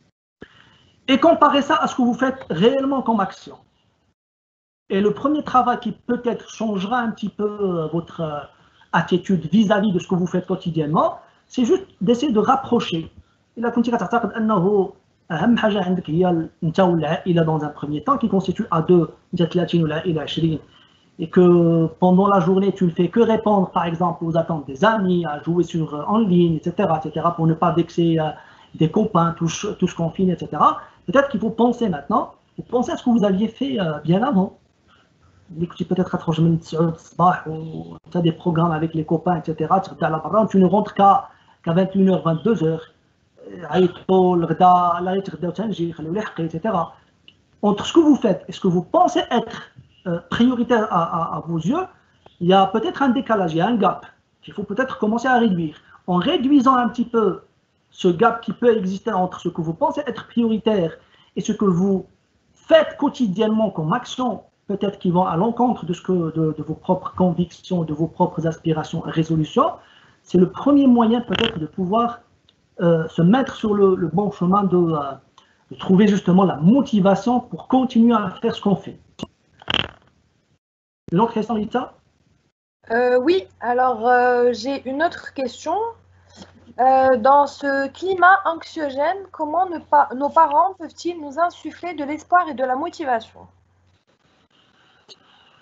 Et comparer ça à ce que vous faites réellement comme action. Et le premier travail qui peut-être changera un petit peu votre attitude vis-à-vis de ce que vous faites quotidiennement, c'est juste d'essayer de rapprocher. إلا كنت كتعتقد أنه أهم حاجة عندك هي أنت والعائلة dans un premier temps qui constitue à deux, أنت ثلاثين والعائلة عشرين, et que pendant la journée tu ne fais que répondre par exemple aux attentes des amis, à jouer sur en ligne, et cetera, et cetera, pour ne pas vexer des copains, tous, tous confinés, et cetera. Peut-être qu'il faut penser maintenant, vous pensez à ce que vous aviez fait bien avant. اللي كنتي peut-être تخرج من تسعة الصباح و tu as des programmes avec les copains, et cetera. تغدا على برا, tu ne rentres qu'à qu'à vingt et une heures, vingt-deux heures. عيطوا الغداء لا يتغداو تنجي خليو لي حقي, et cetera. Entre ce que vous faites et ce que vous pensez être euh, prioritaire à, à, à vos yeux, il y a peut-être un décalage, il y a un gap qu'il faut peut-être commencer à réduire. En réduisant un petit peu ce gap qui peut exister entre ce que vous pensez être prioritaire et ce que vous faites quotidiennement comme action, peut-être qui vont à l'encontre de, ce que, de, de vos propres convictions, de vos propres aspirations et résolutions, c'est le premier moyen peut-être de pouvoir euh, se mettre sur le, le bon chemin de, euh, de trouver justement la motivation pour continuer à faire ce qu'on fait. Une autre question, Lita? euh, Oui, alors euh, j'ai une autre question. Euh, dans ce climat anxiogène, comment ne pas, nos parents peuvent-ils nous insuffler de l'espoir et de la motivation?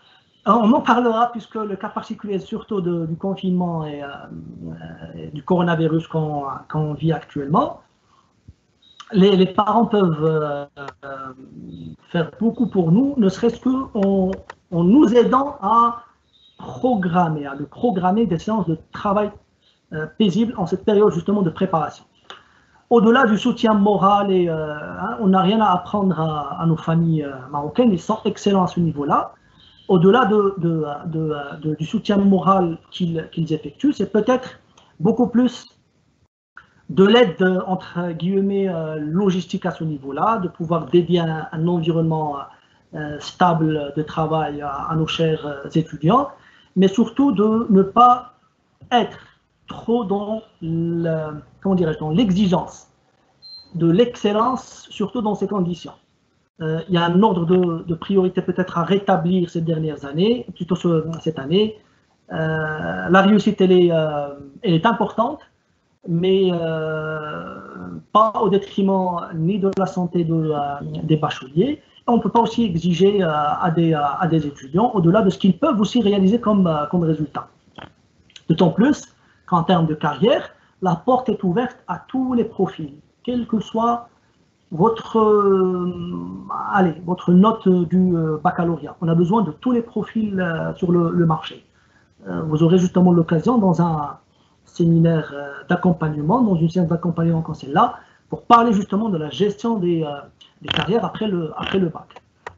On en parlera puisque le cas particulier surtout de, du confinement et, euh, et du coronavirus qu'on qu'on vit actuellement, les, les parents peuvent euh, euh, faire beaucoup pour nous, ne serait-ce qu'en en nous aidant à programmer, à le programmer des séances de travail euh, paisibles en cette période justement de préparation. Au-delà du soutien moral, et, euh, hein, on n'a rien à apprendre à, à nos familles euh, marocaines, ils sont excellents à ce niveau-là. Au-delà de, de, de, de, du soutien moral qu'ils qu'ils effectuent, c'est peut-être beaucoup plus de l'aide, entre guillemets, euh, logistique à ce niveau-là, de pouvoir dédier un, un environnement euh, stable de travail à, à nos chers euh, étudiants, mais surtout de ne pas être trop dans le, comment dirais-je, dans l'exigence de l'excellence, surtout dans ces conditions. Euh, il y a un ordre de, de priorité peut-être à rétablir ces dernières années, plutôt ce, cette année. Euh, la réussite, elle est, euh, elle est importante, mais euh, pas au détriment ni de la santé de, euh, des bacheliers. On ne peut pas aussi exiger euh, à, des, à des étudiants au-delà de ce qu'ils peuvent aussi réaliser comme, euh, comme résultat. D'autant plus qu'en termes de carrière, la porte est ouverte à tous les profils, quel que soit votre, euh, allez, votre note du euh, baccalauréat. On a besoin de tous les profils euh, sur le, le marché. Euh, vous aurez justement l'occasion dans un séminaire euh, d'accompagnement, dans une séance d'accompagnement comme celle-là, pour parler justement de la gestion des, euh, des carrières après le, après le bac.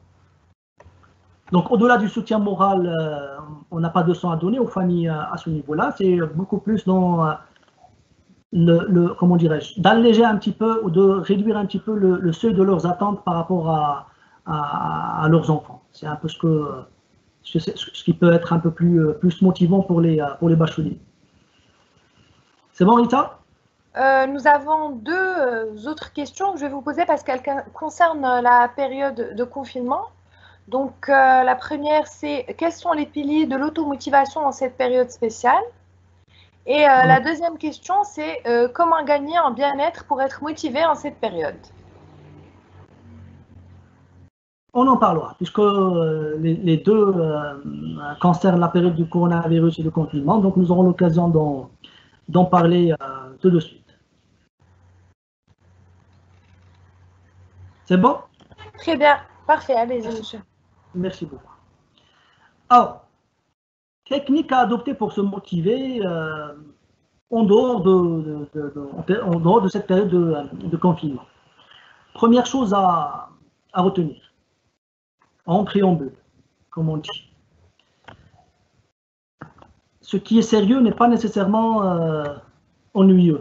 Donc au-delà du soutien moral, euh, on n'a pas de leçon à donner aux familles euh, à ce niveau-là, c'est beaucoup plus dans... Euh, Le, le, comment dirais-je, d'alléger un petit peu ou de réduire un petit peu le, le seuil de leurs attentes par rapport à, à, à leurs enfants. C'est un peu ce, que, ce, ce qui peut être un peu plus, plus motivant pour les, pour les bacheliers. C'est bon, Rita? euh, Nous avons deux autres questions que je vais vous poser parce qu'elles concernent la période de confinement. Donc, euh, la première, c'est quels sont les piliers de l'automotivation en cette période spéciale? Et euh, la deuxième question, c'est euh, comment gagner en bien-être pour être motivé en cette période? On en parlera, puisque euh, les, les deux euh, concernent la période du coronavirus et du confinement, donc nous aurons l'occasion d'en parler euh, tout de suite. C'est bon? Très bien, parfait, allez-y, monsieur. Merci beaucoup. Alors, technique à adopter pour se motiver euh, en, dehors de, de, de, de, en dehors de cette période de, de confinement. Première chose à, à retenir, en préambule, comme on dit. Ce qui est sérieux n'est pas nécessairement euh, ennuyeux.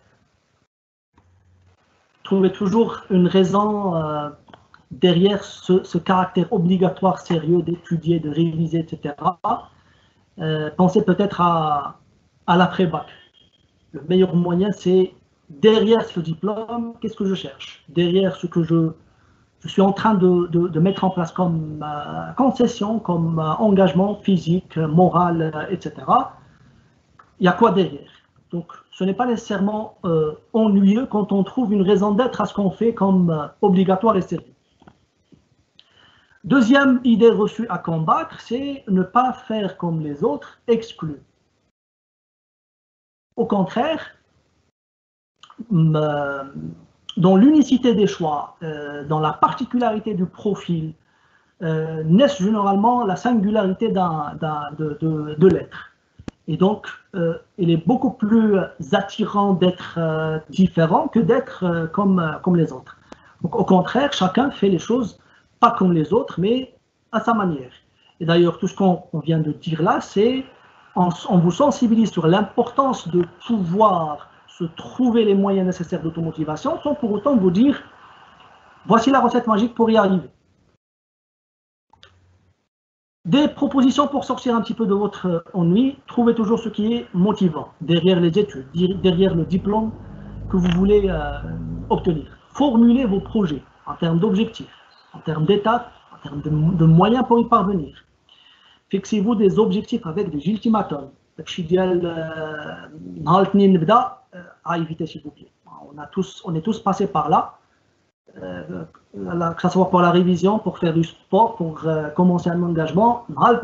Trouvez toujours une raison euh, derrière ce, ce caractère obligatoire sérieux d'étudier, de réviser, et cetera. Euh, pensez peut-être à, à l'après-bac. Le meilleur moyen, c'est derrière ce diplôme, qu'est-ce que je cherche? Derrière ce que je, je suis en train de, de, de mettre en place comme euh, concession, comme euh, engagement physique, moral, euh, et cetera. Il y a quoi derrière? Donc, ce n'est pas nécessairement euh, ennuyeux quand on trouve une raison d'être à ce qu'on fait comme euh, obligatoire et sérieux. Deuxième idée reçue à combattre, c'est ne pas faire comme les autres, exclus. Au contraire, euh, dans l'unicité des choix, euh, dans la particularité du profil, euh, naît généralement la singularité d'un, d'un, de, de, de l'être. Et donc, euh, il est beaucoup plus attirant d'être euh, différent que d'être euh, comme, euh, comme les autres. Donc, au contraire, chacun fait les choses pas comme les autres, mais à sa manière. Et d'ailleurs, tout ce qu'on vient de dire là, c'est on, on vous sensibilise sur l'importance de pouvoir se trouver les moyens nécessaires d'automotivation sans pour autant vous dire voici la recette magique pour y arriver. Des propositions pour sortir un petit peu de votre ennui, trouvez toujours ce qui est motivant derrière les études, derrière le diplôme que vous voulez euh, obtenir. Formulez vos projets en termes d'objectifs, en termes d'étapes, en termes de, de moyens pour y parvenir. Fixez-vous des objectifs avec des ultimatums. À éviter, s'il vous plaît. On, a tous, on est tous passés par là. euh, la, que ce soit pour la révision, pour faire du sport, pour euh, commencer un engagement,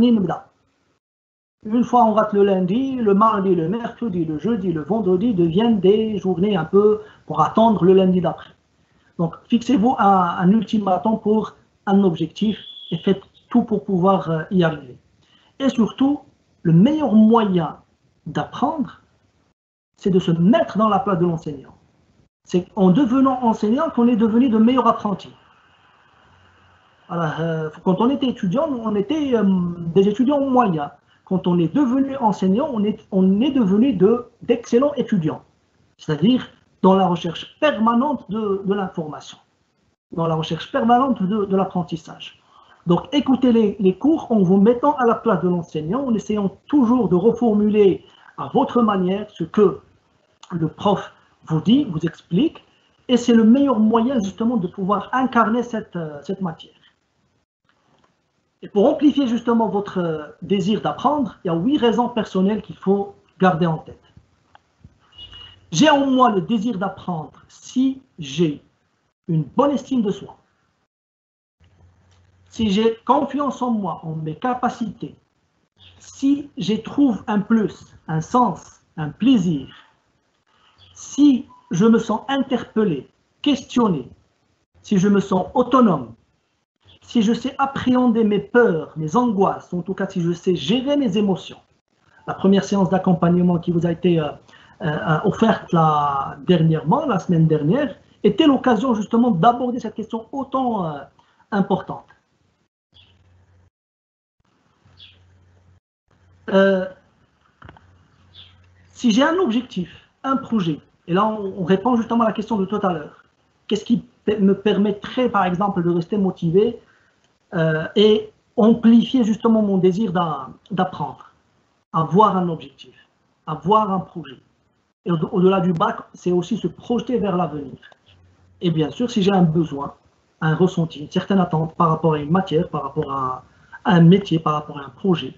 une fois on rate le lundi, le mardi, le mercredi, le jeudi, le vendredi deviennent des journées un peu pour attendre le lundi d'après. Donc fixez-vous un, un ultimatum pour un objectif et faites tout pour pouvoir euh, y arriver. Et surtout, le meilleur moyen d'apprendre, c'est de se mettre dans la place de l'enseignant. C'est en devenant enseignant qu'on est devenu de meilleurs apprentis. Alors, euh, quand on était étudiant, on était euh, des étudiants moyens. Quand on est devenu enseignant, on est, on est devenu de, d'excellents étudiants. C'est-à-dire dans la recherche permanente de, de l'information, dans la recherche permanente de, de l'apprentissage. Donc, écoutez les, les cours en vous mettant à la place de l'enseignant, en essayant toujours de reformuler à votre manière ce que le prof vous dit, vous explique, et c'est le meilleur moyen justement de pouvoir incarner cette, cette matière. Et pour amplifier justement votre désir d'apprendre, il y a huit raisons personnelles qu'il faut garder en tête. J'ai en moi le désir d'apprendre si j'ai une bonne estime de soi, si j'ai confiance en moi, en mes capacités, si j'y trouve un plus, un sens, un plaisir, si je me sens interpellé, questionné, si je me sens autonome, si je sais appréhender mes peurs, mes angoisses, en tout cas si je sais gérer mes émotions. La première séance d'accompagnement qui vous a été euh, euh, offerte là, dernièrement, la semaine dernière, était l'occasion justement d'aborder cette question autant euh, importante. Euh, si j'ai un objectif, un projet, et là on, on répond justement à la question de tout à l'heure, qu'est-ce qui me permettrait par exemple de rester motivé euh, et amplifier justement mon désir d'apprendre, avoir un objectif, avoir un projet. Et au-delà du bac, c'est aussi se projeter vers l'avenir. Et bien sûr, si j'ai un besoin, un ressenti, une certaine attente par rapport à une matière, par rapport à un métier, par rapport à un projet.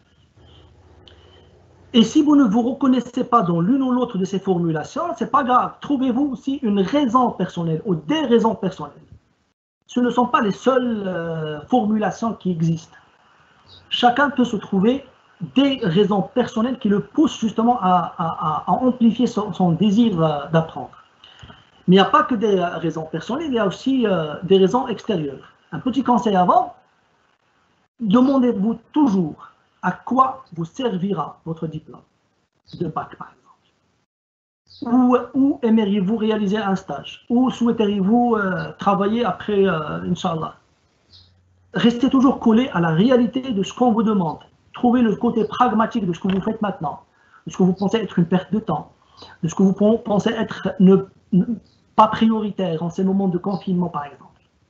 Et si vous ne vous reconnaissez pas dans l'une ou l'autre de ces formulations, c'est pas grave. Trouvez-vous aussi une raison personnelle ou des raisons personnelles. Ce ne sont pas les seules euh, formulations qui existent. Chacun peut se trouver des raisons personnelles qui le poussent justement à, à, à amplifier son, son désir euh, d'apprendre. Mais il n'y a pas que des raisons personnelles, il y a aussi euh, des raisons extérieures. Un petit conseil avant, demandez-vous toujours à quoi vous servira votre diplôme de bac, par exemple. Où, où aimeriez-vous réaliser un stage? Où souhaiteriez-vous euh, travailler après, euh, Inch'Allah? Restez toujours collé à la réalité de ce qu'on vous demande. Trouvez le côté pragmatique de ce que vous faites maintenant, de ce que vous pensez être une perte de temps, de ce que vous pensez être ne, ne, pas prioritaire en ces moments de confinement, par exemple.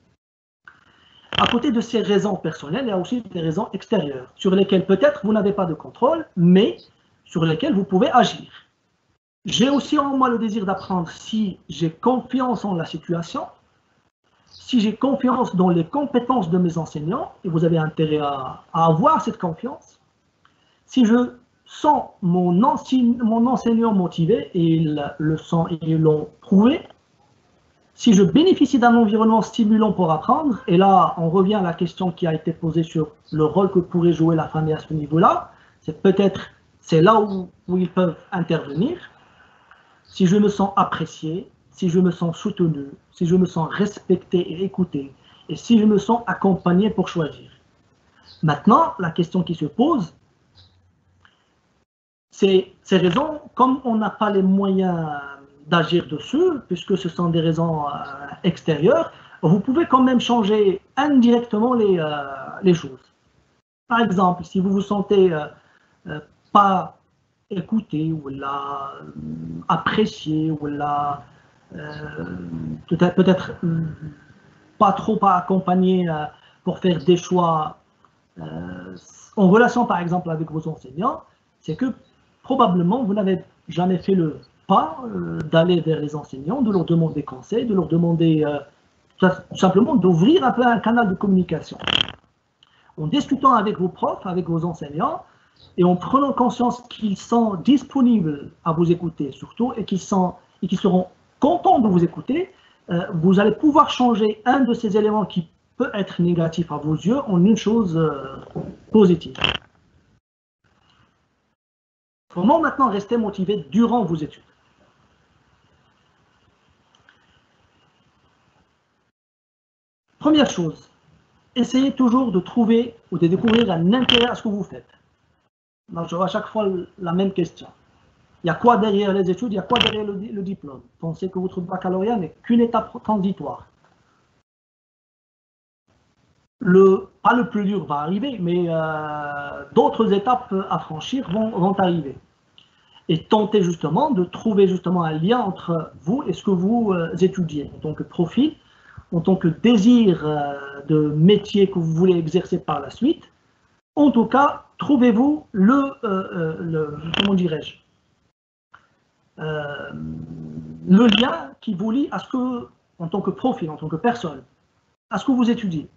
À côté de ces raisons personnelles, il y a aussi des raisons extérieures, sur lesquelles peut-être vous n'avez pas de contrôle, mais sur lesquelles vous pouvez agir. J'ai aussi en moi le désir d'apprendre si j'ai confiance en la situation, si j'ai confiance dans les compétences de mes enseignants, et vous avez intérêt à, à avoir cette confiance, si je sens mon, enseign, mon enseignant motivé, et ils le sont et ils l'ont prouvé, si je bénéficie d'un environnement stimulant pour apprendre, et là on revient à la question qui a été posée sur le rôle que pourrait jouer la famille à ce niveau-là, c'est peut-être, c'est là où, où ils peuvent intervenir. Si je me sens apprécié, si je me sens soutenu, si je me sens respecté et écouté, et si je me sens accompagné pour choisir. Maintenant, la question qui se pose, c'est ces raisons, comme on n'a pas les moyens d'agir dessus, puisque ce sont des raisons euh, extérieures, vous pouvez quand même changer indirectement les, euh, les choses. Par exemple, si vous vous sentez euh, euh, pas écouté, ou là, euh, apprécié, ou là, euh, peut-être peut-être euh, pas trop pas accompagné euh, pour faire des choix euh, en relation par exemple avec vos enseignants, c'est que probablement vous n'avez jamais fait le pas euh, d'aller vers les enseignants, de leur demander conseil, de leur demander euh, tout simplement d'ouvrir un peu un canal de communication. En discutant avec vos profs, avec vos enseignants, et en prenant conscience qu'ils sont disponibles à vous écouter surtout, et qu'ils sont, et qu'ils seront contents de vous écouter, euh, vous allez pouvoir changer un de ces éléments qui peut être négatif à vos yeux en une chose euh, positive. Comment maintenant rester motivé durant vos études? Première chose, essayez toujours de trouver ou de découvrir un intérêt à ce que vous faites. Donc, j'aurai à chaque fois la même question. Il y a quoi derrière les études? Il y a quoi derrière le, le diplôme? Pensez que votre baccalauréat n'est qu'une étape transitoire. Le, pas le plus dur va arriver, mais euh, d'autres étapes à franchir vont, vont arriver. Et tentez justement de trouver justement un lien entre vous et ce que vous euh, étudiez en tant que profil, en tant que désir euh, de métier que vous voulez exercer par la suite. En tout cas, trouvez-vous le, euh, le, comment dirais-je, euh, le lien qui vous lie à ce que, en tant que profil, en tant que personne, à ce que vous étudiez.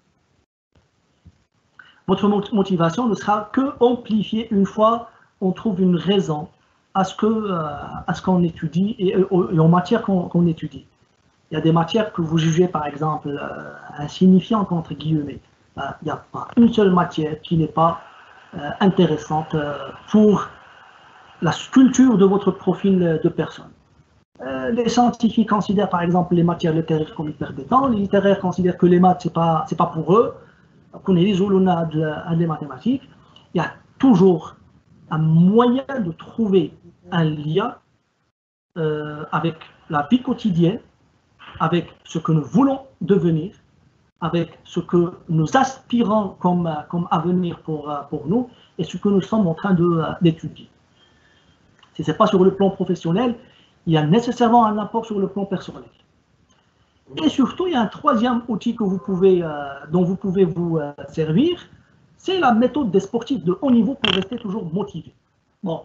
Votre motivation ne sera que amplifiée une fois on trouve une raison à ce que, euh, à ce qu'on étudie et, et en matière qu'on qu'on étudie. Il y a des matières que vous jugez par exemple euh, insignifiantes entre guillemets. Euh, il n'y a pas une seule matière qui n'est pas euh, intéressante euh, pour la sculpture de votre profil de personne. Euh, les scientifiques considèrent par exemple les matières littéraires comme une perte de temps. Les littéraires considèrent que les maths c'est pas c'est pas pour eux. Qu'on est les des mathématiques. Il y a toujours un moyen de trouver un lien euh, avec la vie quotidienne, avec ce que nous voulons devenir, avec ce que nous aspirons comme, comme avenir pour, pour nous et ce que nous sommes en train d'étudier. Si ce n'est pas sur le plan professionnel, il y a nécessairement un apport sur le plan personnel. Et surtout, il y a un troisième outil que vous pouvez, euh, dont vous pouvez vous euh, servir, c'est la méthode des sportifs de haut niveau pour rester toujours motivé. Bon.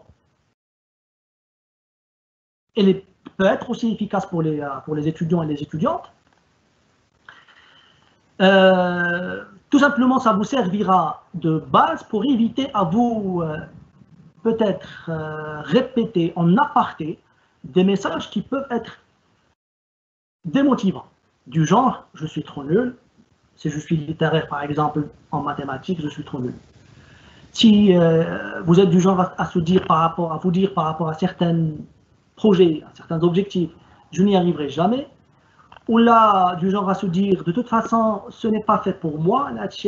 Elle est, peut être aussi efficace pour les, euh, pour les étudiants et les étudiantes. Euh, tout simplement, ça vous servira de base pour éviter à vous euh, peut-être euh, répéter en aparté des messages qui peuvent être démotivants. Du genre, je suis trop nul. Si je suis littéraire, par exemple, en mathématiques, je suis trop nul. Si euh, vous êtes du genre à, à, se dire par rapport, à vous dire par rapport à certains projets, à certains objectifs, je n'y arriverai jamais. Ou là, du genre à se dire, de toute façon, ce n'est pas fait pour moi.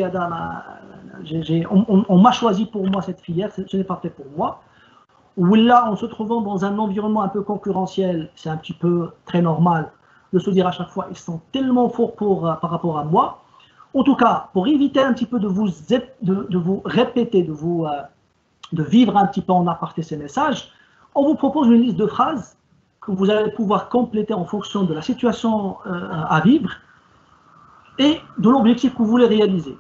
On, on, on m'a choisi pour moi cette filière, ce n'est pas fait pour moi. Ou là, en se trouvant dans un environnement un peu concurrentiel, c'est un petit peu très normal de se dire à chaque fois, ils sont tellement forts pour, euh, par rapport à moi. En tout cas, pour éviter un petit peu de vous, de, de vous répéter, de, vous, euh, de vivre un petit peu en aparté ces messages, on vous propose une liste de phrases que vous allez pouvoir compléter en fonction de la situation euh, à vivre et de l'objectif que vous voulez réaliser.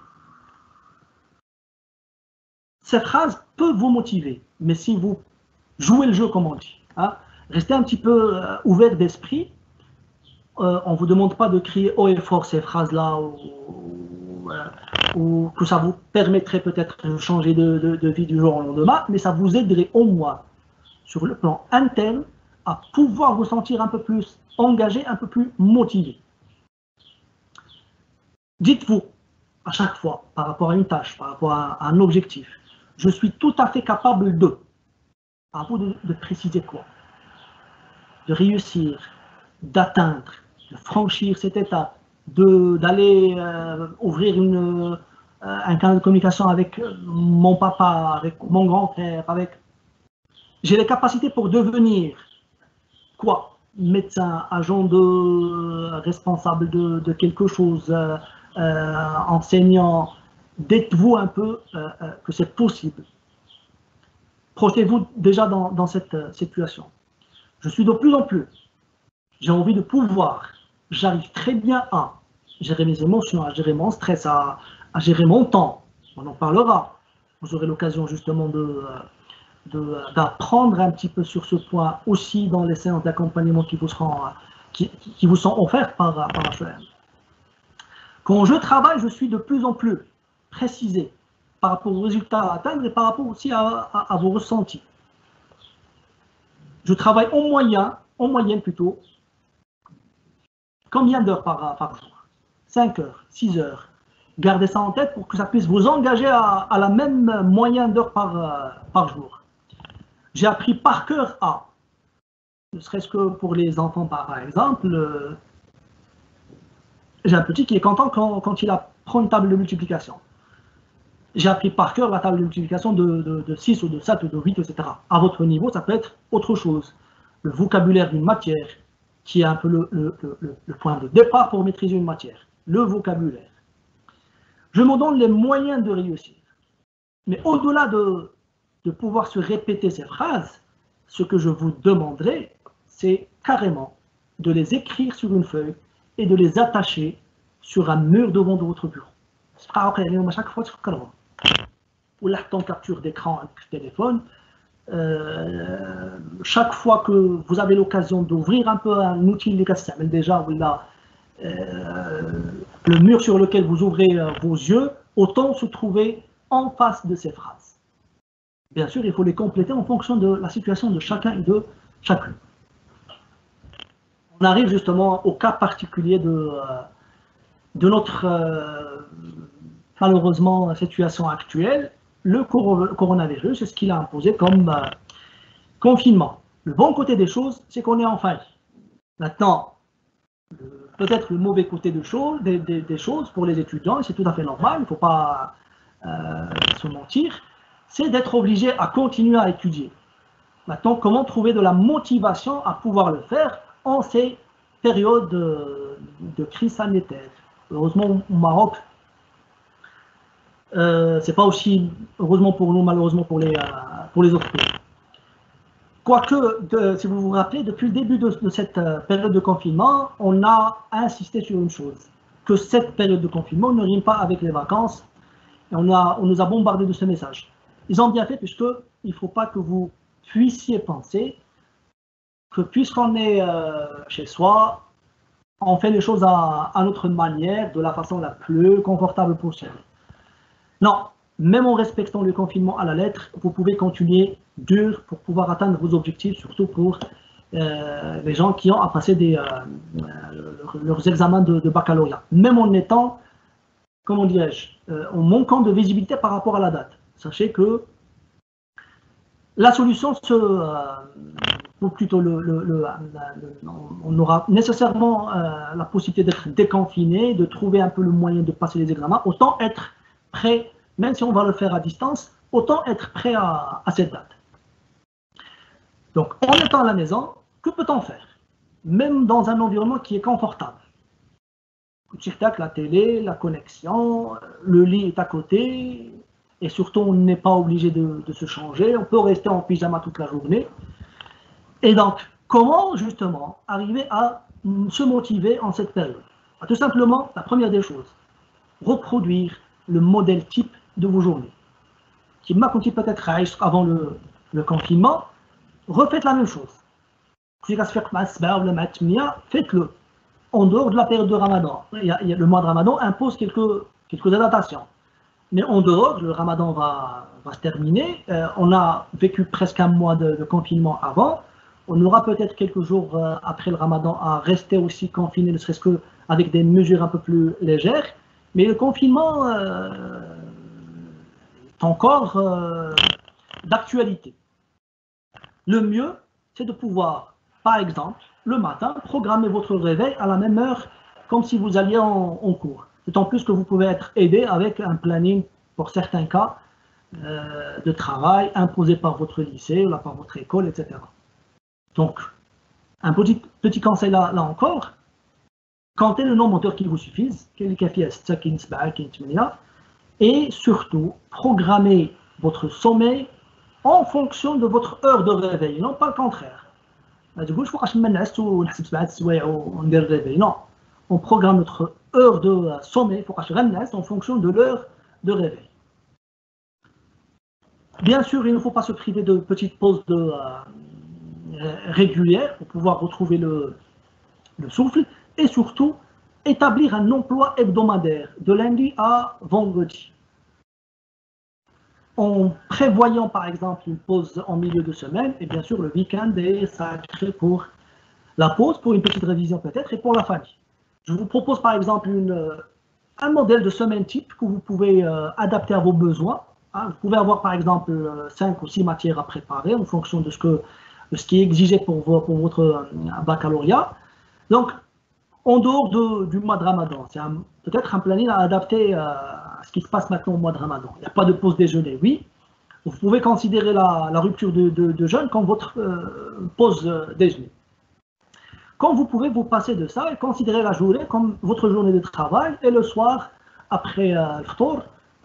Ces phrases peuvent vous motiver, mais si vous jouez le jeu, comme on dit, hein, restez un petit peu euh, ouvert d'esprit. Euh, on ne vous demande pas de crier haut et fort ces phrases-là ou, ou, euh, ou que ça vous permettrait peut-être de changer de, de, de vie du jour au lendemain, mais ça vous aiderait au moins sur le plan interne à pouvoir vous sentir un peu plus engagé, un peu plus motivé. Dites-vous à chaque fois par rapport à une tâche, par rapport à, à un objectif, je suis tout à fait capable de. À vous de, de préciser quoi? De réussir, d'atteindre, de franchir cette étape, d'aller euh, ouvrir une, euh, un canal de communication avec mon papa, avec mon grand frère, avec... J'ai les capacités pour devenir quoi? Médecin, agent de responsable de, de quelque chose, euh, euh, enseignant. Dites-vous un peu euh, euh, que c'est possible. Projetez-vous déjà dans, dans cette euh, situation. Je suis de plus en plus. J'ai envie de pouvoir. J'arrive très bien à gérer mes émotions, à gérer mon stress, à, à gérer mon temps. On en parlera. Vous aurez l'occasion justement de, d'apprendre un petit peu sur ce point aussi dans les séances d'accompagnement qui vous seront, qui, qui vous sont offertes par, par H E M. Quand je travaille, je suis de plus en plus précisé par rapport aux résultats à atteindre et par rapport aussi à, à, à vos ressentis. Je travaille en moyenne, en moyenne plutôt, combien d'heures par, par jour? cinq heures, six heures. Gardez ça en tête pour que ça puisse vous engager à, à la même moyenne d'heures par, euh, par jour. J'ai appris par cœur A. Ne serait-ce que pour les enfants, par exemple, euh, j'ai un petit qui est content quand, quand il apprend une table de multiplication. J'ai appris par cœur la table de multiplication de, de, de six ou de sept ou de huit, et cetera. À votre niveau, ça peut être autre chose. Le vocabulaire d'une matière, qui est un peu le, le, le, le point de départ pour maîtriser une matière. Le vocabulaire. Je me donne les moyens de réussir. Mais au-delà de, de pouvoir se répéter ces phrases, ce que je vous demanderai, c'est carrément de les écrire sur une feuille et de les attacher sur un mur devant de votre bureau. À chaque fois, ou là, en capture d'écran avec le téléphone, euh, chaque fois que vous avez l'occasion d'ouvrir un peu un outil déjà, ou là, euh, le mur sur lequel vous ouvrez euh, vos yeux, autant se trouver en face de ces phrases. Bien sûr, il faut les compléter en fonction de la situation de chacun et de chacune. On arrive justement au cas particulier de, euh, de notre, euh, malheureusement, situation actuelle. Le coronavirus, c'est ce qu'il a imposé comme euh, confinement. Le bon côté des choses, c'est qu'on est en faille. Maintenant, peut-être le mauvais côté de choses, des, des, des choses pour les étudiants, et c'est tout à fait normal, il ne faut pas euh, se mentir, c'est d'être obligé à continuer à étudier. Maintenant, comment trouver de la motivation à pouvoir le faire en ces périodes de, de crise sanitaire? Heureusement, au Maroc, euh, c'est pas aussi, heureusement pour nous, malheureusement pour les, euh, pour les autres pays. Quoique, de, si vous vous rappelez, depuis le début de, de cette euh, période de confinement, on a insisté sur une chose, que cette période de confinement ne rime pas avec les vacances, et on, a, on nous a bombardé de ce message. Ils ont bien fait, puisqu'il ne faut pas que vous puissiez penser que puisqu'on est euh, chez soi, on fait les choses à, à notre manière, de la façon la plus confortable possible. Non, même en respectant le confinement à la lettre, vous pouvez continuer dur pour pouvoir atteindre vos objectifs, surtout pour euh, les gens qui ont à passer des, euh, leurs, leurs examens de, de baccalauréat. Même en étant, comment dirais-je, euh, en manquant de visibilité par rapport à la date. Sachez que la solution, se, euh, ou plutôt le, le, le, le, on aura nécessairement euh, la possibilité d'être déconfiné, de trouver un peu le moyen de passer les examens, autant être prêt, même si on va le faire à distance, autant être prêt à, à cette date. Donc, en étant à la maison, que peut-on faire? Même dans un environnement qui est confortable. La télé, la connexion, le lit est à côté, et surtout, on n'est pas obligé de, de se changer, on peut rester en pyjama toute la journée. Et donc, comment justement arriver à se motiver en cette période? Tout simplement, la première des choses, reproduire le modèle type de vos journées. Qui m'a compté peut-être avant le, le confinement, refaites la même chose. Faites-le en dehors de la période de Ramadan. Il y a, il y a, le mois de Ramadan impose quelques, quelques adaptations. Mais en dehors, le Ramadan va, va se terminer. Euh, on a vécu presque un mois de, de confinement avant. On aura peut-être quelques jours euh, après le Ramadan à rester aussi confiné, ne serait-ce qu'avec des mesures un peu plus légères. Mais le confinement euh, est encore euh, d'actualité. Le mieux, c'est de pouvoir, par exemple, le matin, programmer votre réveil à la même heure, comme si vous alliez en, en cours. D'autant plus que vous pouvez être aidé avec un planning, pour certains cas, euh, de travail imposé par votre lycée, ou là, par votre école, et cetera. Donc, un petit, petit conseil là, là encore, comptez le nombre d'heures qui vous suffisent, et surtout, programmez votre sommeil en fonction de votre heure de réveil, non pas le contraire. Non, on programme notre heure de sommeil en fonction de l'heure de réveil. Bien sûr, il ne faut pas se priver de petites pauses de, euh, régulières pour pouvoir retrouver le, le souffle et surtout établir un emploi hebdomadaire de lundi à vendredi. En prévoyant par exemple une pause en milieu de semaine, et bien sûr le week-end est sacré pour la pause, pour une petite révision peut-être, et pour la famille. Je vous propose par exemple une, un modèle de semaine type que vous pouvez euh, adapter à vos besoins. Hein. Vous pouvez avoir par exemple cinq ou six matières à préparer en fonction de ce, que, de ce qui est exigé pour, vos, pour votre euh, baccalauréat. Donc, en dehors de, du mois de Ramadan, c'est peut-être un planning à adapter euh, à ce qui se passe maintenant au mois de Ramadan. Il n'y a pas de pause déjeuner, oui. Vous pouvez considérer la, la rupture de, de, de jeûne comme votre euh, pause euh, déjeuner. Quand vous pouvez vous passer de ça et considérer la journée comme votre journée de travail et le soir, après euh, le ftour,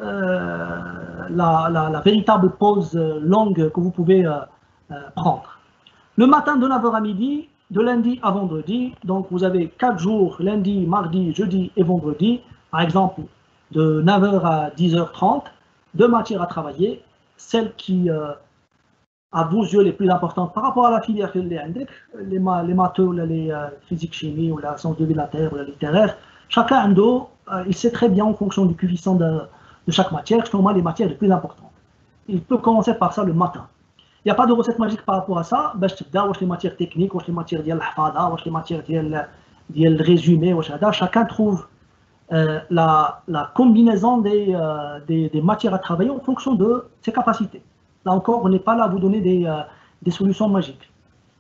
euh, la, la, la véritable pause longue que vous pouvez euh, euh, prendre. Le matin de neuf heures à midi, de lundi à vendredi, donc vous avez quatre jours, lundi, mardi, jeudi et vendredi, par exemple de neuf heures à dix heures trente, deux matières à travailler, celle qui euh, à vos yeux les plus importantes par rapport à la filière les, les maths, les euh, physique chimie ou la science de vie de la terre ou la littéraire, chacun d'eux, euh, il sait très bien en fonction du coefficient de, de chaque matière, justement les matières les plus importantes. Il peut commencer par ça le matin. Il n'y a pas de recette magique par rapport à ça. Ben, je te les matières techniques, les matières de l'hafada, les matières de résumé, chacun trouve euh, la, la combinaison des, euh, des, des matières à travailler en fonction de ses capacités. Là encore, on n'est pas là à vous donner des, euh, des solutions magiques.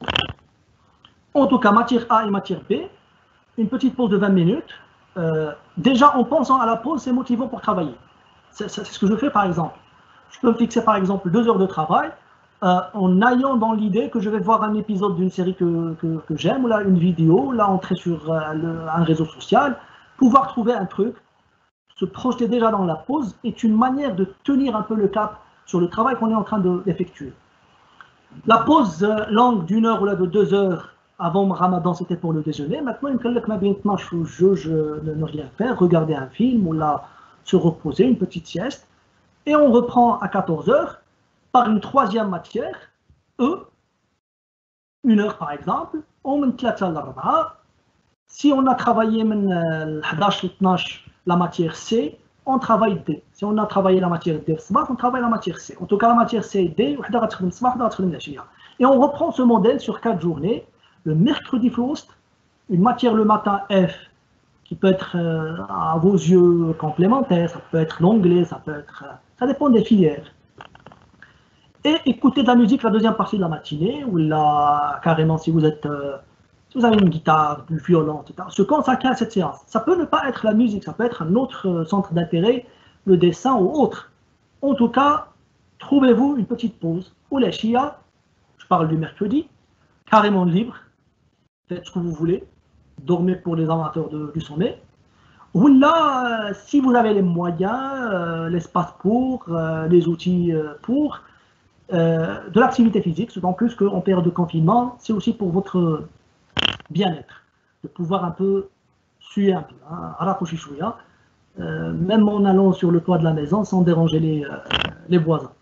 En tout cas, matière A et matière B, une petite pause de vingt minutes. Euh, déjà, en pensant à la pause, c'est motivant pour travailler. C'est ce que je fais par exemple. Je peux me fixer par exemple deux heures de travail euh, en ayant dans l'idée que je vais voir un épisode d'une série que, que, que j'aime, ou là une vidéo, là entrer sur euh, le, un réseau social, pouvoir trouver un truc, se projeter déjà dans la pause est une manière de tenir un peu le cap sur le travail qu'on est en train d'effectuer. La pause longue d'une heure ou là de deux heures avant le Ramadan, c'était pour le déjeuner. Maintenant, il me dit maintenant je, je ne rien faire, regarder un film ou là se reposer, une petite sieste. Et on reprend à quatorze heures par une troisième matière, E, une heure par exemple, on met si on a travaillé la matière C, on travaille D. Si on a travaillé la matière D, on travaille la matière C. En tout cas, la matière C et D, et on reprend ce modèle sur quatre journées. Le mercredi Faust, une matière le matin F, qui peut être euh, à vos yeux complémentaire, ça peut être l'anglais, ça peut être... Euh, ça dépend des filières. Et écouter de la musique la deuxième partie de la matinée, ou là, carrément, si vous êtes... Euh, si vous avez une guitare, du violon, et cetera, se consacrer à cette séance. Ça peut ne pas être la musique, ça peut être un autre centre d'intérêt, le dessin ou autre. En tout cas, trouvez-vous une petite pause. Ou les chia, je parle du mercredi, carrément libre, faites ce que vous voulez, dormez pour les amateurs de, du sommeil. Ou là, si vous avez les moyens, euh, l'espace pour, euh, les outils euh, pour, euh, de l'activité physique, d'autant plus qu'en période de confinement, c'est aussi pour votre bien-être, de pouvoir un peu suer un peu, hein, euh, même en allant sur le toit de la maison sans déranger les, euh, les voisins.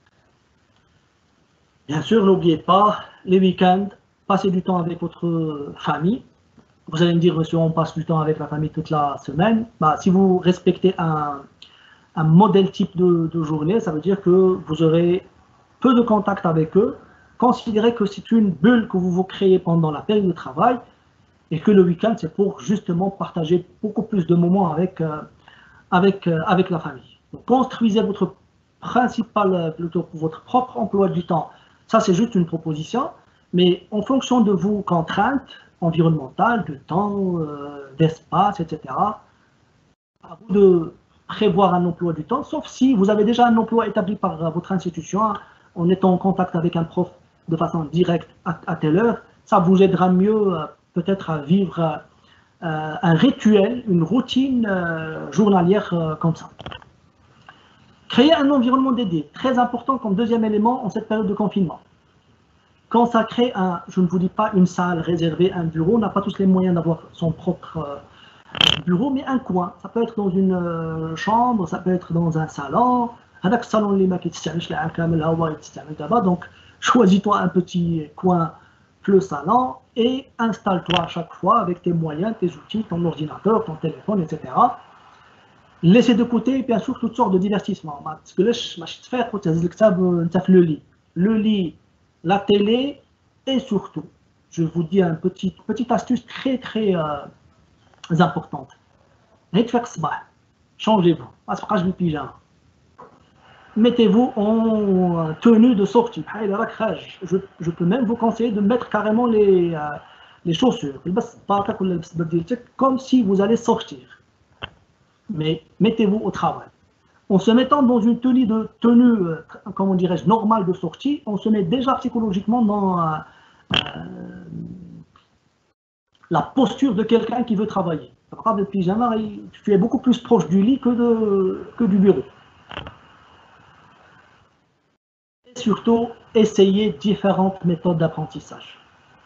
Bien sûr, n'oubliez pas, les week-ends, passez du temps avec votre famille. Vous allez me dire, monsieur, on passe du temps avec la famille toute la semaine. Bah, si vous respectez un, un modèle type de, de journée, ça veut dire que vous aurez peu de contact avec eux. Considérez que c'est une bulle que vous vous créez pendant la période de travail et que le week-end, c'est pour justement partager beaucoup plus de moments avec, euh, avec, euh, avec la famille. Donc, construisez votre principal, plutôt votre propre emploi du temps. Ça, c'est juste une proposition, mais en fonction de vos contraintes environnementales, de temps, euh, d'espace, et cetera, à vous de prévoir un emploi du temps, sauf si vous avez déjà un emploi établi par votre institution, en étant en contact avec un prof de façon directe à, à telle heure, ça vous aidera mieux euh, peut-être à vivre euh, un rituel, une routine euh, journalière euh, comme ça. Créer un environnement dédié, très important comme deuxième élément en cette période de confinement. Consacrer un, je ne vous dis pas une salle réservée, un bureau, on n'a pas tous les moyens d'avoir son propre euh, bureau, mais un coin. Ça peut être dans une euh, chambre, ça peut être dans un salon. Donc, choisis-toi un petit coin, le salon, et installe-toi à chaque fois avec tes moyens, tes outils, ton ordinateur, ton téléphone, et cetera. Laissez de côté, bien sûr, toutes sortes de divertissements. Parce que là, je le lit. Le lit, la télé, et surtout, je vous dis une petite, petite astuce très, très, euh, importantes. Changez-vous. Je pyjama. Mettez-vous en tenue de sortie. Je, je peux même vous conseiller de mettre carrément les, euh, les chaussures, comme si vous allez sortir. Mais mettez-vous au travail. En se mettant dans une tenue, de, tenue euh, comment dirais-je, normale de sortie, on se met déjà psychologiquement dans euh, euh, la posture de quelqu'un qui veut travailler. Le pyjama, tu es beaucoup plus proche du lit que, de, que du bureau. Et surtout, essayez différentes méthodes d'apprentissage.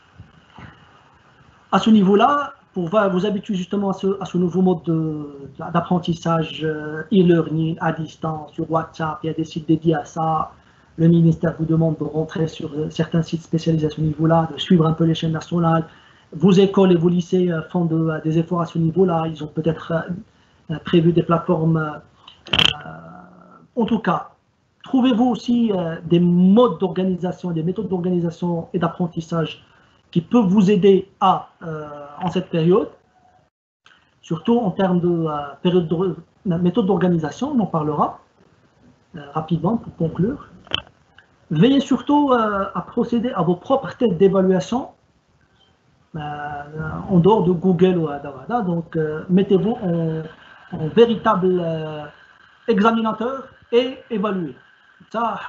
À ce niveau-là, pour vous habituer justement à ce, à ce nouveau mode d'apprentissage e-learning à distance, sur WhatsApp, il y a des sites dédiés à ça. Le ministère vous demande de rentrer sur certains sites spécialisés à ce niveau-là, de suivre un peu les chaînes nationales. Vos écoles et vos lycées font de, des efforts à ce niveau-là. Ils ont peut-être prévu des plateformes. Euh, en tout cas, trouvez-vous aussi euh, des modes d'organisation, des méthodes d'organisation et d'apprentissage qui peuvent vous aider à, euh, en cette période, surtout en termes de euh, période de, méthode d'organisation, on en parlera euh, rapidement pour conclure. Veillez surtout euh, à procéder à vos propres tests d'évaluation euh, en dehors de Google ou Adawada. Donc, euh, mettez-vous en, en véritable euh, examinateur et évaluez. Ça,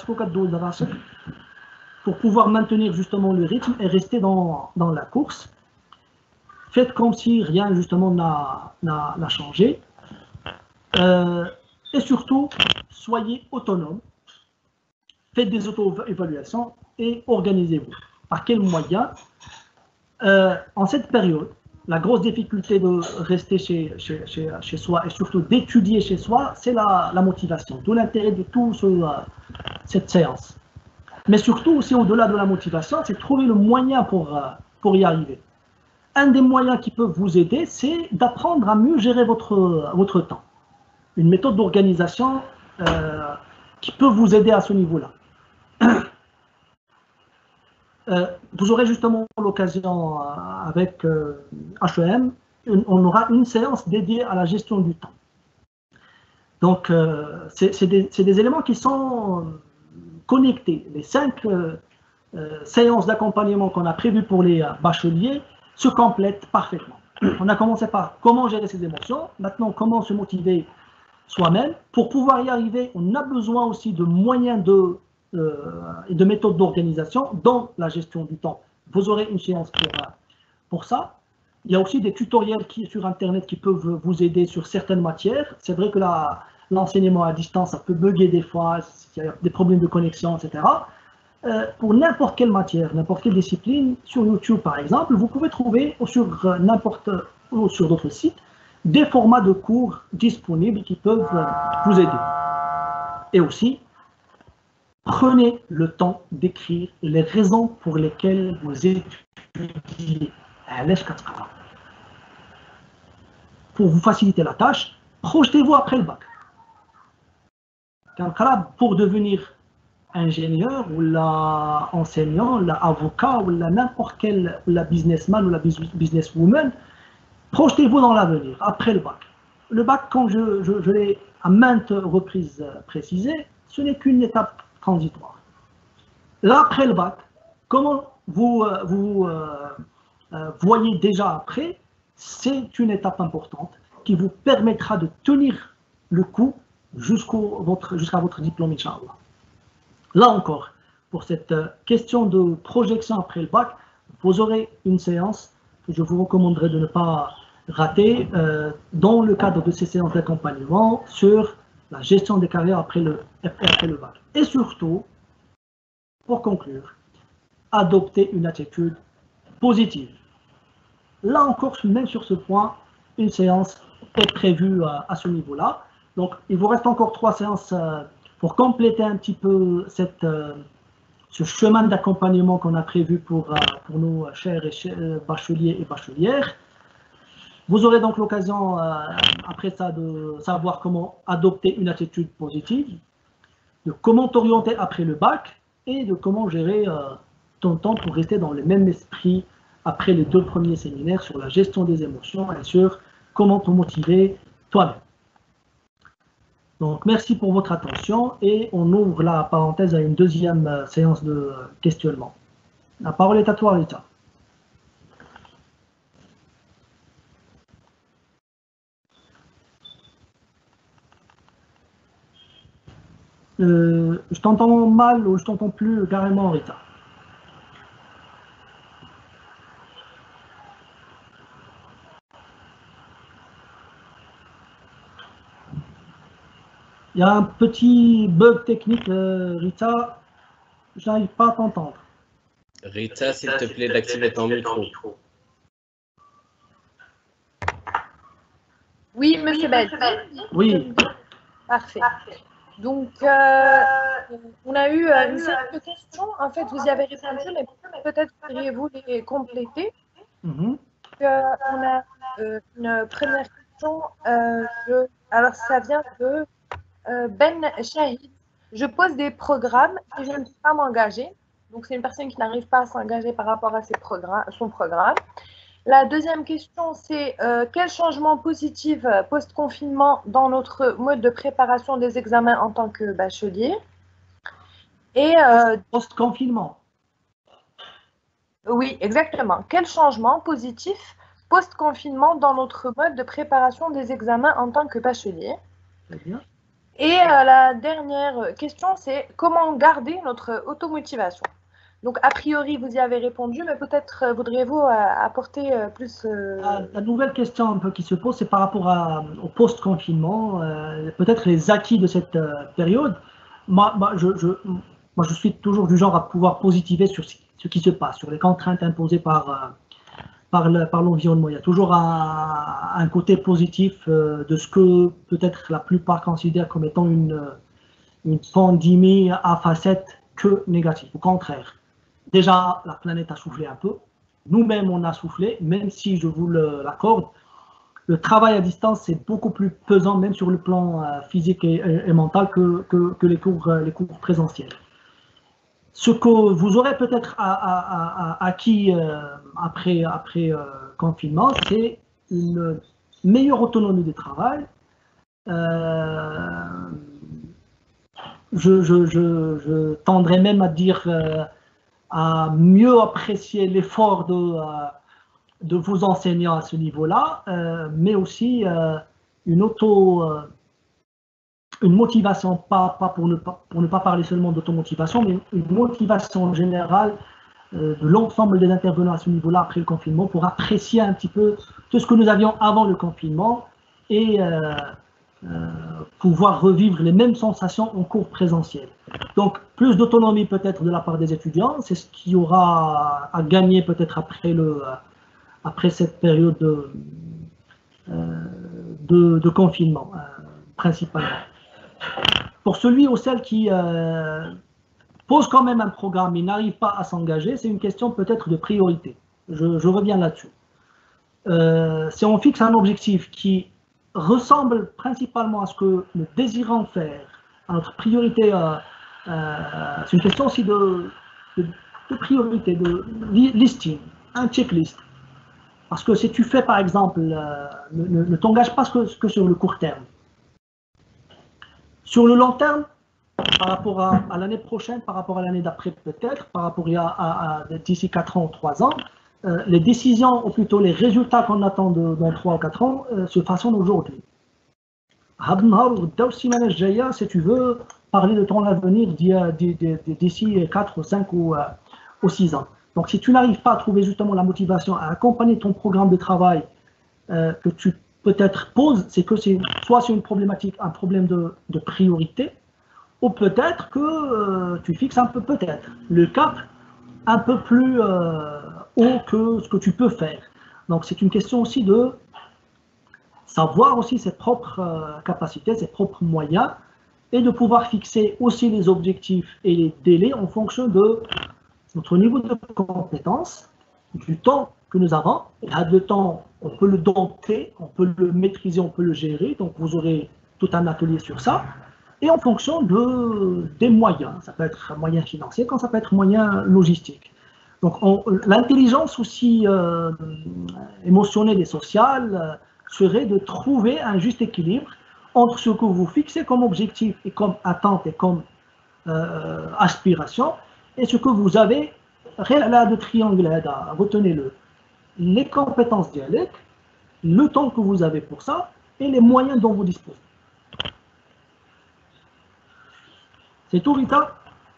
pour pouvoir maintenir justement le rythme et rester dans, dans la course. Faites comme si rien justement n'a changé. Euh, et surtout, soyez autonome. Faites des auto-évaluations et organisez-vous. Par quels moyens? euh, En cette période, la grosse difficulté de rester chez, chez, chez, chez soi et surtout d'étudier chez soi, c'est la, la motivation. D'où l'intérêt de tout ce, euh, cette séance. Mais surtout, aussi au-delà de la motivation, c'est trouver le moyen pour, euh, pour y arriver. Un des moyens qui peuvent vous aider, c'est d'apprendre à mieux gérer votre, votre temps. Une méthode d'organisation euh, qui peut vous aider à ce niveau-là. Euh, vous aurez justement l'occasion euh, avec euh, H E M, une, on aura une séance dédiée à la gestion du temps. Donc, euh, c'est des, des éléments qui sont connectés. Les cinq euh, euh, séances d'accompagnement qu'on a prévues pour les euh, bacheliers se complètent parfaitement. On a commencé par comment gérer ses émotions, maintenant comment se motiver soi-même. Pour pouvoir y arriver, on a besoin aussi de moyens de Euh, et de méthodes d'organisation dans la gestion du temps. Vous aurez une séance pour, pour ça. Il y a aussi des tutoriels qui, sur Internet qui peuvent vous aider sur certaines matières. C'est vrai que l'enseignement à distance, ça peut bugger des fois, il y a des problèmes de connexion, et cetera. Euh, pour n'importe quelle matière, n'importe quelle discipline, sur YouTube par exemple, vous pouvez trouver, ou sur n'importe ou sur d'autres sites, des formats de cours disponibles qui peuvent vous aider. Et aussi, prenez le temps d'écrire les raisons pour lesquelles vous étudiez. Pour vous faciliter la tâche, projetez-vous après le bac. Pour devenir ingénieur, ou là, enseignant, ou là, avocat, ou là, n'importe quel ou là, businessman ou la businesswoman, projetez-vous dans l'avenir, après le bac. Le bac, comme je, je, je l'ai à maintes reprises précisé, ce n'est qu'une étape transitoire. Là, après le bac, comment vous, vous euh, euh, voyez déjà après, c'est une étape importante qui vous permettra de tenir le coup jusqu'à votre, jusqu'à votre diplôme, Inch'Allah. Là encore, pour cette question de projection après le bac, vous aurez une séance que je vous recommanderais de ne pas rater euh, dans le cadre de ces séances d'accompagnement sur la gestion des carrières après le, après le bac. Et surtout, pour conclure, adopter une attitude positive. Là encore, même sur ce point, une séance est prévue à, à ce niveau-là. Donc, il vous reste encore trois séances euh, pour compléter un petit peu cette, euh, ce chemin d'accompagnement qu'on a prévu pour, euh, pour nos chers et chers bacheliers et bachelières. Vous aurez donc l'occasion, euh, après ça, de savoir comment adopter une attitude positive, de comment t'orienter après le bac et de comment gérer euh, ton temps pour rester dans le même esprit après les deux premiers séminaires sur la gestion des émotions et sur comment te motiver toi-même. Donc, merci pour votre attention et on ouvre la parenthèse à une deuxième séance de questionnement. La parole est à toi, Rita. Euh, je t'entends mal ou je t'entends plus carrément, Rita. Il y a un petit bug technique, euh, Rita. Je n'arrive pas à t'entendre. Rita, s'il te plaît, d'activer ton micro. Oui, monsieur Badi. Oui. Parfait. Donc, euh, on a eu euh, une série de questions. En fait, vous y avez répondu, mais peut-être pourriez-vous les compléter. Mm-hmm. euh, on a euh, une première question. Euh, je, alors, ça vient de euh, Ben Shahid. Je pose des programmes et je ne peux pas m'engager. Donc, c'est une personne qui n'arrive pas à s'engager par rapport à ses programmes, son programme. La deuxième question, c'est euh, quel changement positif post-confinement dans notre mode de préparation des examens en tant que bachelier? Et euh, post-confinement. Oui, exactement. Quel changement positif post-confinement dans notre mode de préparation des examens en tant que bachelier? Très bien. Et euh, la dernière question, c'est comment garder notre automotivation? Donc, a priori, vous y avez répondu, mais peut-être euh, voudriez-vous euh, apporter euh, plus... Euh... La, la nouvelle question un peu qui se pose, c'est par rapport à, au post-confinement, euh, peut-être les acquis de cette euh, période. Moi, moi, je, je, moi, je suis toujours du genre à pouvoir positiver sur ce qui se passe, sur les contraintes imposées par, euh, par, le, par l'environnement. Il y a toujours un, un côté positif euh, de ce que peut-être la plupart considèrent comme étant une, une pandémie à facettes que négatives. Au contraire, déjà, la planète a soufflé un peu. Nous-mêmes, on a soufflé, même si je vous l'accorde, le travail à distance, c'est beaucoup plus pesant, même sur le plan euh, physique et, et, et mental, que, que, que les, cours, euh, les cours présentiels. Ce que vous aurez peut-être acquis euh, après, après euh, confinement, c'est une meilleure autonomie de travail. Euh, je, je, je, je tendrais même à dire... Euh, à mieux apprécier l'effort de, euh, de vos enseignants à ce niveau-là, euh, mais aussi euh, une auto, euh, une motivation, pas, pas pour, ne pas, pour ne pas parler seulement d'automotivation, mais une motivation générale euh, de l'ensemble des intervenants à ce niveau-là après le confinement pour apprécier un petit peu tout ce que nous avions avant le confinement et euh, Euh, pouvoir revivre les mêmes sensations en cours présentiel. Donc, plus d'autonomie peut-être de la part des étudiants, c'est ce qu'il y aura à gagner peut-être après, le, après cette période de, euh, de, de confinement, euh, principalement. Pour celui ou celle qui euh, pose quand même un programme et n'arrive pas à s'engager, c'est une question peut-être de priorité. Je, je reviens là-dessus. Euh, si on fixe un objectif qui ressemble principalement à ce que nous désirons faire, à notre priorité, euh, euh, c'est une question aussi de, de, de priorité, de listing, un checklist. Parce que si tu fais par exemple, euh, ne, ne, ne t'engage pas que, que sur le court terme. Sur le long terme, par rapport à, à l'année prochaine, par rapport à l'année d'après peut-être, par rapport à, à, à d'ici quatre ans ou trois ans, Euh, les décisions, ou plutôt les résultats qu'on attend de, dans trois ou quatre ans, euh, se façonnent aujourd'hui. Si tu veux parler de ton avenir d'ici quatre ou cinq ou, euh, ou six ans. Donc si tu n'arrives pas à trouver justement la motivation à accompagner ton programme de travail euh, que tu peut-être poses, c'est que c'est soit c'est une problématique, un problème de, de priorité, ou peut-être que euh, tu fixes un peu peut-être le cap un peu plus euh, haut que ce que tu peux faire. Donc c'est une question aussi de savoir aussi ses propres euh, capacités, ses propres moyens, et de pouvoir fixer aussi les objectifs et les délais en fonction de notre niveau de compétence, du temps que nous avons. Et à deux temps, on peut le dompter, on peut le maîtriser, on peut le gérer. Donc vous aurez tout un atelier sur ça. Et en fonction de, des moyens, ça peut être moyen financier, quand ça peut être moyen logistique. Donc, l'intelligence aussi euh, émotionnelle et sociale euh, serait de trouver un juste équilibre entre ce que vous fixez comme objectif et comme attente et comme euh, aspiration et ce que vous avez. Là, de triangle, retenez-le. Les compétences dialectes, le temps que vous avez pour ça et les moyens dont vous disposez. C'est tout, Rita?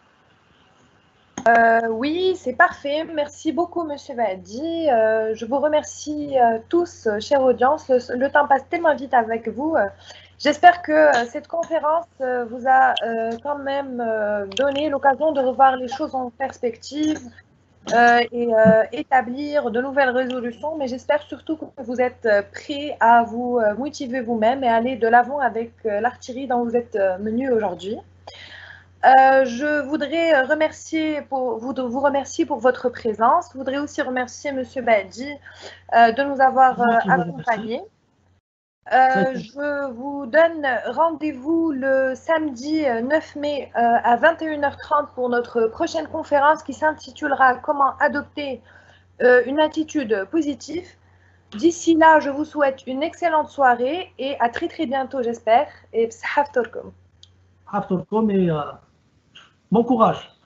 Euh, oui, c'est parfait. Merci beaucoup, Monsieur Vadi. Euh, je vous remercie euh, tous, euh, chère audience. Le, le temps passe tellement vite avec vous. Euh, J'espère que euh, cette conférence euh, vous a euh, quand même euh, donné l'occasion de revoir les choses en perspective euh, et euh, établir de nouvelles résolutions. Mais j'espère surtout que vous êtes euh, prêts à vous euh, motiver vous-même et aller de l'avant avec euh, l'artillerie dont vous êtes euh, menu aujourd'hui. Euh, je voudrais remercier pour, vous, vous remercier pour votre présence. Je voudrais aussi remercier M. Badji euh, de nous avoir euh, accompagnés. Euh, je vous donne rendez-vous le samedi neuf mai euh, à vingt et une heures trente pour notre prochaine conférence qui s'intitulera « Comment adopter euh, une attitude positive ». D'ici là, je vous souhaite une excellente soirée et à très très bientôt, j'espère. Et b'sahaf torkum. Haftorkom et euh, bon courage.